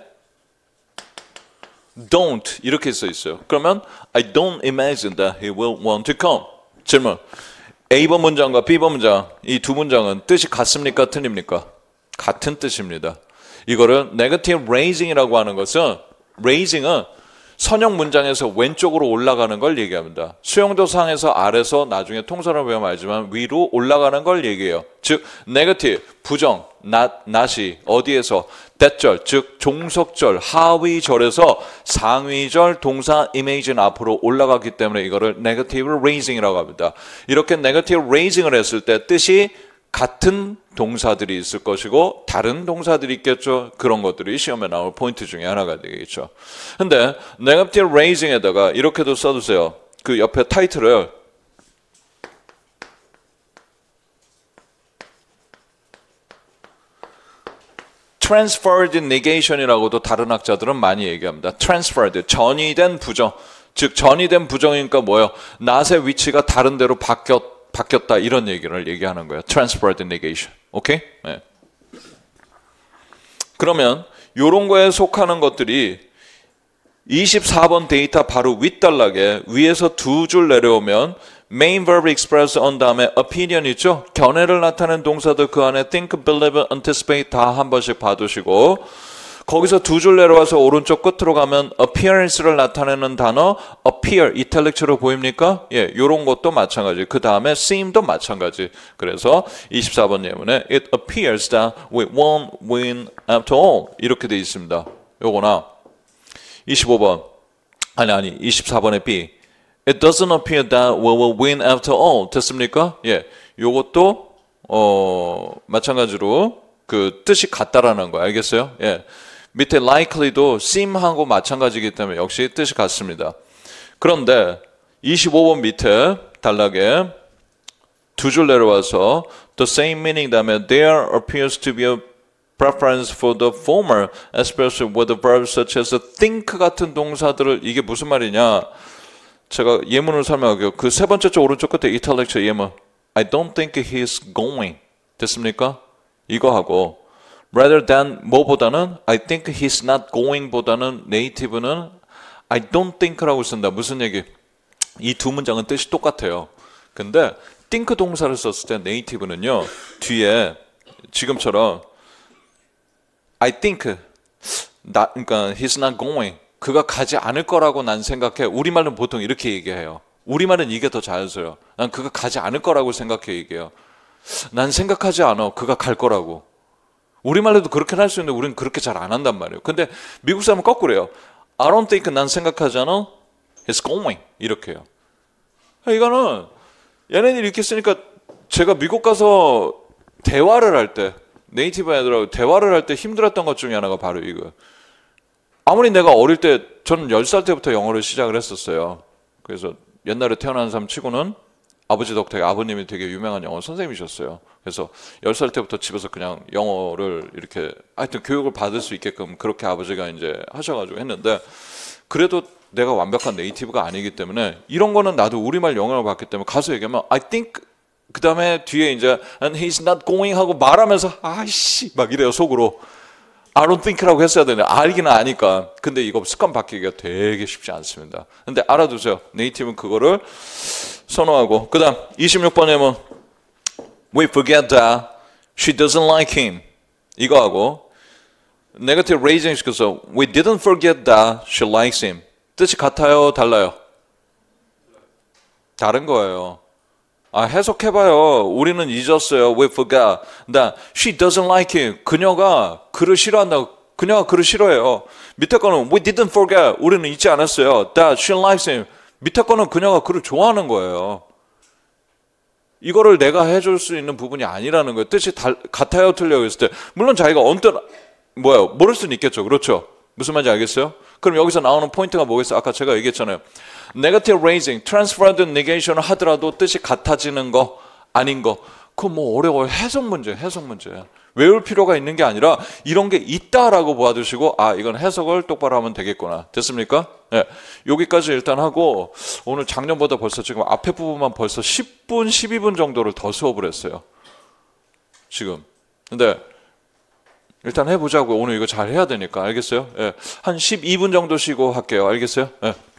don't 이렇게 써 있어요. 그러면 I don't imagine that he will want to come. 질문. A번 문장과 B번 문장 이 두 문장은 뜻이 같습니까? 틀립니까? 같은 뜻입니다. 이거를 negative raising이라고 하는 것은 raising은 선형 문장에서 왼쪽으로 올라가는 걸 얘기합니다. 수용도상에서 아래서 나중에 통설을 배우면 알지만 위로 올라가는 걸 얘기해요. 즉 negative 부정 not이 어디에서 대절 즉 종속절 하위절에서 상위절 동사 image는 앞으로 올라가기 때문에 이거를 negative raising이라고 합니다. 이렇게 negative raising을 했을 때 뜻이 같은 동사들이 있을 것이고 다른 동사들이 있겠죠. 그런 것들이 시험에 나올 포인트 중에 하나가 되겠죠. 근데 negative raising에다가 이렇게도 써두세요. 그 옆에 타이틀을 transferred negation이라고도 다른 학자들은 많이 얘기합니다. transferred, 전이된 부정. 즉 전이된 부정이니까 뭐예요? not의 위치가 다른 데로 바뀌었다 이런 얘기를 얘기하는 거예요. transferred negation. 오케이? 네. 그러면 이런 거에 속하는 것들이 24번 데이터 바로 윗단락에 위에서 두 줄 내려오면 main verb express on 다음에 opinion 있죠? 견해를 나타내는 동사들 그 안에 think, believe, anticipate 다 한 번씩 봐두시고 거기서 두 줄 내려와서 오른쪽 끝으로 가면 appearance를 나타내는 단어 appear, 이탈릭처로 보입니까? 예, 요런 것도 마찬가지. 그 다음에 seem도 마찬가지. 그래서 24번 예문에 it appears that we won't win after all 이렇게 돼 있습니다. 요거나 25번 24번에 B it doesn't appear that we will win after all 됐습니까? 예, 요것도 마찬가지로 그 뜻이 같다라는 거 알겠어요? 예. 밑에 likely도 seem하고 마찬가지이기 때문에 역시 뜻이 같습니다. 그런데 25번 밑에 단락에 두 줄 내려와서 the same meaning 다음에 there appears to be a preference for the former, especially with the verbs such as think 같은 동사들을 이게 무슨 말이냐? 제가 예문을 설명할게요. 그 세 번째 쪽 오른쪽 끝에 italic 예문 I don't think he's going 됐습니까? 이거 하고 rather than 뭐보다는 I think he's not going 보다는 네이티브는 I don't think라고 쓴다. 무슨 얘기? 이 두 문장은 뜻이 똑같아요. 근데 think 동사를 썼을 때 네이티브는요. 뒤에 지금처럼 I think 그러니까 he's not going 그가 가지 않을 거라고 난 생각해. 우리말은 보통 이렇게 얘기해요. 우리말은 이게 더 자연스러워요. 난 그가 가지 않을 거라고 생각해 얘기해요. 난 생각하지 않아. 그가 갈 거라고. 우리말로도 그렇게 할 수 있는데 우리는 그렇게 잘 안 한단 말이에요. 근데 미국 사람은 거꾸로요. I don't think 난 생각하지 않아. He's going 이렇게 해요. 이거는 얘네들이 이렇게 쓰니까 제가 미국 가서 대화를 할 때 네이티브 애들하고 대화를 할 때 힘들었던 것 중에 하나가 바로 이거. 아무리 내가 어릴 때 저는 10살 때부터 영어를 시작을 했었어요. 그래서 옛날에 태어난 사람 치고는 아버지 덕택에 아버님이 되게 유명한 영어 선생님이셨어요. 그래서 10살 때부터 집에서 그냥 영어를 이렇게 하여튼 교육을 받을 수 있게끔 그렇게 아버지가 이제 하셔가지고 했는데 그래도 내가 완벽한 네이티브가 아니기 때문에 이런 거는 나도 우리말 영어를 봤기 때문에 가서 얘기하면 I think 그 다음에 뒤에 이제 and he's not going 하고 말하면서 아이씨 막 이래요 속으로. I don't think라고 했어야 되는데 알기는 아니까. 근데 이거 습관 바뀌기가 되게 쉽지 않습니다. 근데 알아두세요. 네이티브는 그거를 선호하고. 그 다음 26번에 뭐 We forget that she doesn't like him. 이거 하고 negative raising 시켜서 We didn't forget that she likes him. 뜻이 같아요? 달라요? 다른 거예요. 해석해봐요. 우리는 잊었어요. We forgot that she doesn't like him. 그녀가 그를 싫어한다고. 그녀가 그를 싫어해요. 밑에 거는 We didn't forget. 우리는 잊지 않았어요. That she likes him. 밑에 거는 그녀가 그를 좋아하는 거예요. 이거를 내가 해줄 수 있는 부분이 아니라는 거예요. 뜻이 같아요? 틀려요? 했을 때 물론 자기가 언뜻 모를 수는 있겠죠. 그렇죠? 무슨 말인지 알겠어요? 그럼 여기서 나오는 포인트가 뭐겠어요? 아까 제가 얘기했잖아요. Negative raising, transferred negation을 하더라도 뜻이 같아지는 거, 아닌 거. 그거 뭐 어려워요. 해석 문제. 외울 필요가 있는 게 아니라 이런 게 있다라고 봐두시고 이건 해석을 똑바로 하면 되겠구나. 됐습니까? 네. 여기까지 일단 하고 오늘 작년보다 벌써 지금 앞에 부분만 벌써 10분, 12분 정도를 더 수업을 했어요. 지금. 근데 일단 해보자고. 오늘 이거 잘 해야 되니까. 알겠어요? 네. 한 12분 정도 쉬고 할게요. 알겠어요? 네.